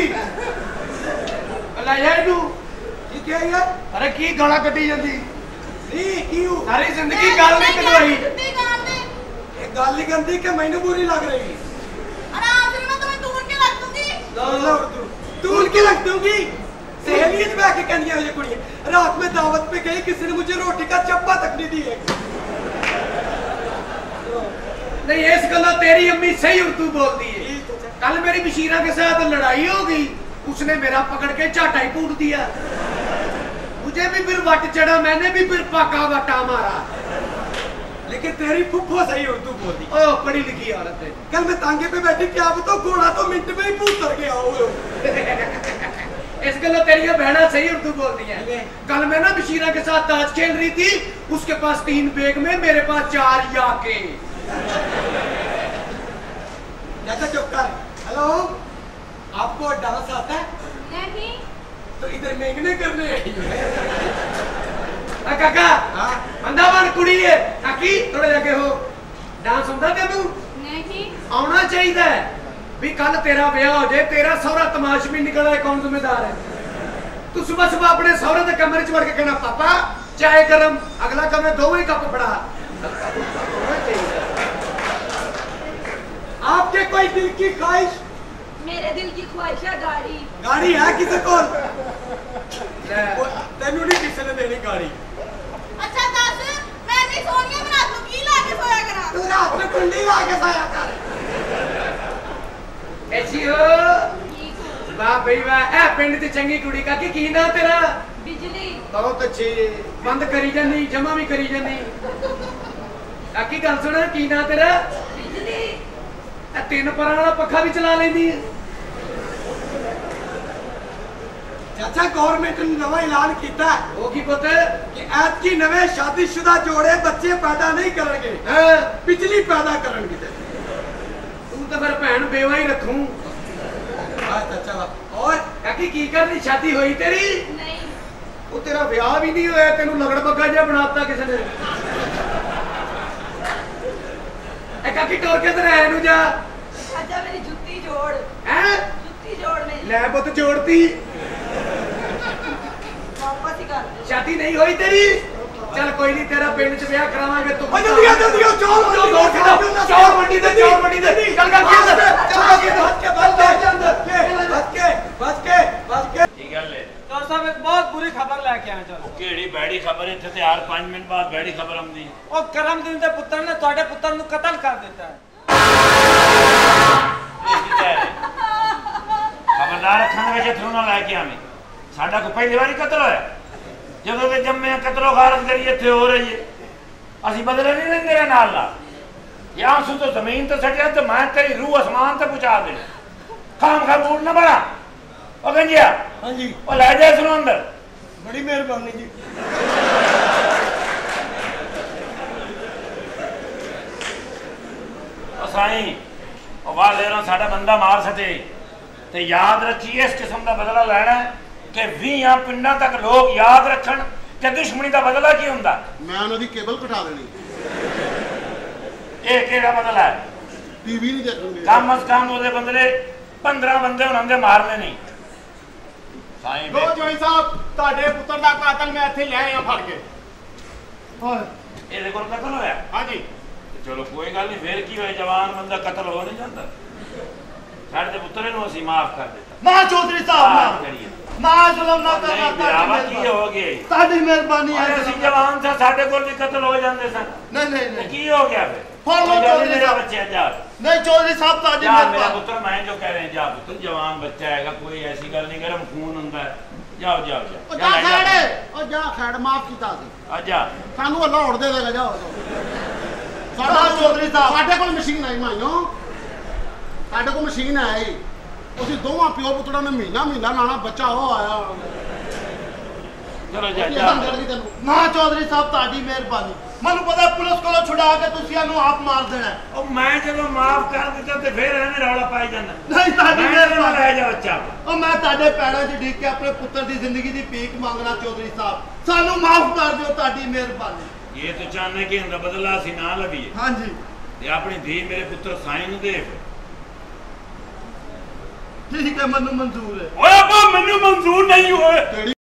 ਲੈ ਜਾ ਇਹਨੂੰ ਕੀ ਕਿਹਾ ਯਾਰ ਅਰੇ ਕੀ ਗਾਲਾਂ ਕੱਢੀ ਜਾਂਦੀ ਨਹੀਂ ਕਿਉਂ ਸਾਰੀ ਜ਼ਿੰਦਗੀ ਗੱਲ ਨਹੀਂ ਕਢਵਾਈ जूती काट दे ਇਹ ਗੱਲ ਹੀ ਗੰਦੀ ਕਿ ਮੈਨੂੰ ਬੁਰੀ ਲੱਗ ਰਹੀ अरे आखिर में तुम्हें दूर के लग दूंगी तू उनकी लग दूंगी सहेलियत में आके कहनी है मुझे कुड़ी रात में दावत पे गई किसी ने मुझे रोटी का चप्पा तक नहीं दी है नहीं इस गल्ला तेरी अम्मी सही उर्दू बोलती है कल मेरी बशीरा के साथ लड़ाई हो गई उसने मेरा पकड़ के चाटा ही कूट दिया मुझे भी फिर वट चढ़ा मैंने भी फिर पका वटा मारा लेकिन तेरी फुफ्फो सही उर्दू बोलती ओ पढ़ी लिखी औरत है कल मैं तांगे पे बैठी क्या बताऊं घोड़ा तो मिनट में ही पूछ गया हो इस गल्ला तेरी बहना सही उर्दू बोलती है कल मैं ना बशीरा के साथ ताश खेल रही थी उसके पास 3 बेग में मेरे पास 4 याके चाचा चुप कर हेलो आपको डांस आता है नहीं तो इधर मेंगने करने काका हाँ बंदा बन कुड़ी है काकी थोड़े लगे हो डांस होंदा तेनू नहीं आना चाहिए भी कल तेरा ब्याह हो जाए तेरा सौरा तमाश भी निकल आए कौन जिम्मेदार है तू सुबह सुबह अपने सौरे के कमरे च वड़ के कहना पापा चाय गरम अगला कमरे 2 ही कप फड़ा आपके कोई दिल की ख्वाहिश मेरे दिल की ख्वाहिश है गाड़ी गाड़ी है किसी को तेनू नहीं किसी ने देनी गाड़ी अच्छा दस मैं नहीं सोनी मैं रात को की ला के सोया करा तू रात में कुंडी ला के सोया कर ऐसी हो वाह भाई वाह ए पिंड दी चंगी कुड़ी का की ना तेरा बिजली बहुत अच्छी बंद करी जानी जमा भी करी जानी काकी गल सुन की ना तेरा बिजली 3 परां वाला पक्खा भी चला लेंदी है चाचा गवर्नमेंट ने नवा ऐलान किया है वो की पुत कि ऐतकी नवे शादीशुदा जोड़े बच्चे पैदा नहीं करेंगे बिजली पैदा करेंगे तू तो फिर भैन बेवा ही रखूं चाचा और काकी की करनी शादी हुई तेरी नहीं वो तेरा ब्याह भी नहीं होया तेनू लगड़ बग्गा जिहा बनाता किसी ने ए काकी टोर के इधर है नु जा अच्छा मेरी जुत्ती जोड़ हैं जुत्ती जोड़ मेरी ले पुत जोड़ती वापस ही कर दे शादी नहीं हुई तेरी चल कोई नहीं तेरा पिंड च ब्याह करावांगे तू जल्दी आ चोर मंडी दे चल के की गल है डॉक्टर साहब एक बहुत बुरी खबर लेके आए चलो केड़ी बैड़ी खबर इत्थे ते हर 5 मिनट बाद बैड़ी खबर आउंदी ओ करमदीन दे पुੱਤਰ ने ਤੁਹਾਡੇ ਪੁੱਤਰ ਨੂੰ ਕਤਲ ਕਰ ਦਿੱਤਾ ਹੈ खबरदार रखने में थरू ना लैके आवे साडा को पहली बारी कतल होया जदों के जम्मे कतलो गारत करी इत्थे हो रही है असि बदले नहीं लेंदे रे नाल ला या सु तो जमीन ते सटिया ते मैं तेरी रूह आसमान ते पहुंचा दे खाम खा मूड ना बड़ा ओ गंजिया हां जी ओ ले जा सुनो अंदर बड़ी मेहरबानी जी ओ साईं ओ वाह ले रहा साडा बंदा मार सटे ते याद रखिए इस किस्म का बदला लेना कि 20 पिंडा तक लोग याद रखन कि दुश्मनी का बदला की हुंदा मैं उन्होंने केबल कटा देनी ये केड़ा बदला है टीवी नहीं देखोगे कम अज कम ओदे बंदे 15 बंदे उन्होंने मारने नहीं साईं ਲੋ ਜੋਈ ਸਾਹਿਬ ਤੁਹਾਡੇ ਪੁੱਤਰ ਦਾ ਕਾਤਲ ਮੈਂ ਇੱਥੇ ਲੈ ਆਇਆ ਫੜ ਕੇ ਇਹਦੇ ਕੋਲ ਕਤਲ ਹੋਇਆ ਹਾਂਜੀ ਚਲੋ ਕੋਈ ਗੱਲ ਨਹੀਂ ਫੇਰ ਕੀ ਹੋਇਆ ਜਵਾਨ ਬੰਦਾ ਕਤਲ ਹੋ ਨਹੀਂ ਜਾਂਦਾ ਸਾਡੇ ਦੇ ਪੁੱਤਰ ਨੂੰ ਅਸੀਂ ਮਾਫ ਕਰ ਦਿੱਤਾ ਨਾ ਚੌਧਰੀ ਸਾਹਿਬ ਮਾਫ ਨਾ ਕਰੀਏ ਨਾ ਜ਼ੁਲਮ ਨਾ ਕਰਨਾ ਬਰਾਵਾ ਕੀ ਹੋ ਗਏ ਤੁਹਾਡੀ ਮਿਹਰਬਾਨੀ ਹੈ ਅਸੀਂ ਜਵਾਨ ਸਾਂ ਸਾਡੇ ਕੋਲ ਵੀ ਕਤਲ ਹੋ ਜਾਂਦੇ ਸਨ ਨਹੀਂ ਨਹੀਂ ਨਹੀਂ ਕੀ ਹੋ ਗਿਆ ਫਿਰ ਫੜ ਲਓ ਚੌਧਰੀ मेरा ਸਾਹਿਬ बच्चा जा नहीं चौधरी साहब ਤੁਹਾਡੀ मेरा ਮਿਹਰਬਾਨੀ पुत्र मैं जो कह रहे हैं जा पुत्र जवान बच्चा हैगा कोई ऐसी गल नहीं गरम खून हुंदा है जाओ जाओ ਉਹ जाओ ਜਾ ਖੈੜ ਉਹ ਜਾ ਖੈੜ ਮਾਫ ਕੀਤਾ ਸੀ आजा ਸਾਨੂੰ ਅੱਲਾ ਹੋੜ ਦੇ ਦੇਗਾ ਜਾਓ ਨਾ ਚੌਧਰੀ ਸਾਹਿਬ ਸਾਡੇ ਕੋਲ ਮਸ਼ੀਨ ਆਈ ਮਾਈਓ ਸਾਡੇ ਕੋਲ ਮਸ਼ੀਨ ਆਈ ਅਸੀਂ ਦੋਵਾਂ ਪਿਓ ਪੁੱਤਰਾਂ ਨੇ ਮਹੀਨਾ ਲਾਣਾ ਬੱਚਾ ਉਹ ਆਇਆ चलो जा ਇਹ जा ਅੰਦਰ ਦੀ ਤੈਨੂੰ ਨਾ ਚੌਧਰੀ ਸਾਹਿਬ ਤੁਹਾਡੀ ਮਿਹਰਬਾਨੀ ਮੈਨੂੰ ਪਤਾ ਪੁਲਿਸ ਕੋਲੋਂ ਛੁਡਾ ਕੇ ਤੁਸੀਂ ਇਹਨੂੰ ਆਪ ਮਾਰ ਦੇਣਾ ਹੈ। ओ मैं जब माफ कर दिता ते फिर एवें रौला पाई जांदा ਨਹੀਂ ਤੁਹਾਡੀ मैं ਮਿਹਰਬਾਨੀ ले जा बच्चा ਉਹ ਮੈਂ ਤੁਹਾਡੇ ਪੈਰਾਂ 'ਚ ਡਿੱਗ ਕੇ ਆਪਣੇ ਪੁੱਤਰ ਦੀ ਜ਼ਿੰਦਗੀ ਦੀ ਭੀਖ ਮੰਗਣਾ ਚੌਧਰੀ ਸਾਹਿਬ ਸਾਨੂੰ ਮਾਫ ਕਰ ਦਿਓ ਤੁਹਾਡੀ ਮਿਹਰਬਾਨੀ ये तो चाहने कि इनका बदला सी ना लवीए ਹਾਂਜੀ ते अपनी धी मेरे पुत्र साईं नु दे ਠੀਕ ਹੈ ਮੈਨੂੰ ਮਨਜ਼ੂਰ ਹੈ ओए अब्बा मेनू मंजूर नहीं होए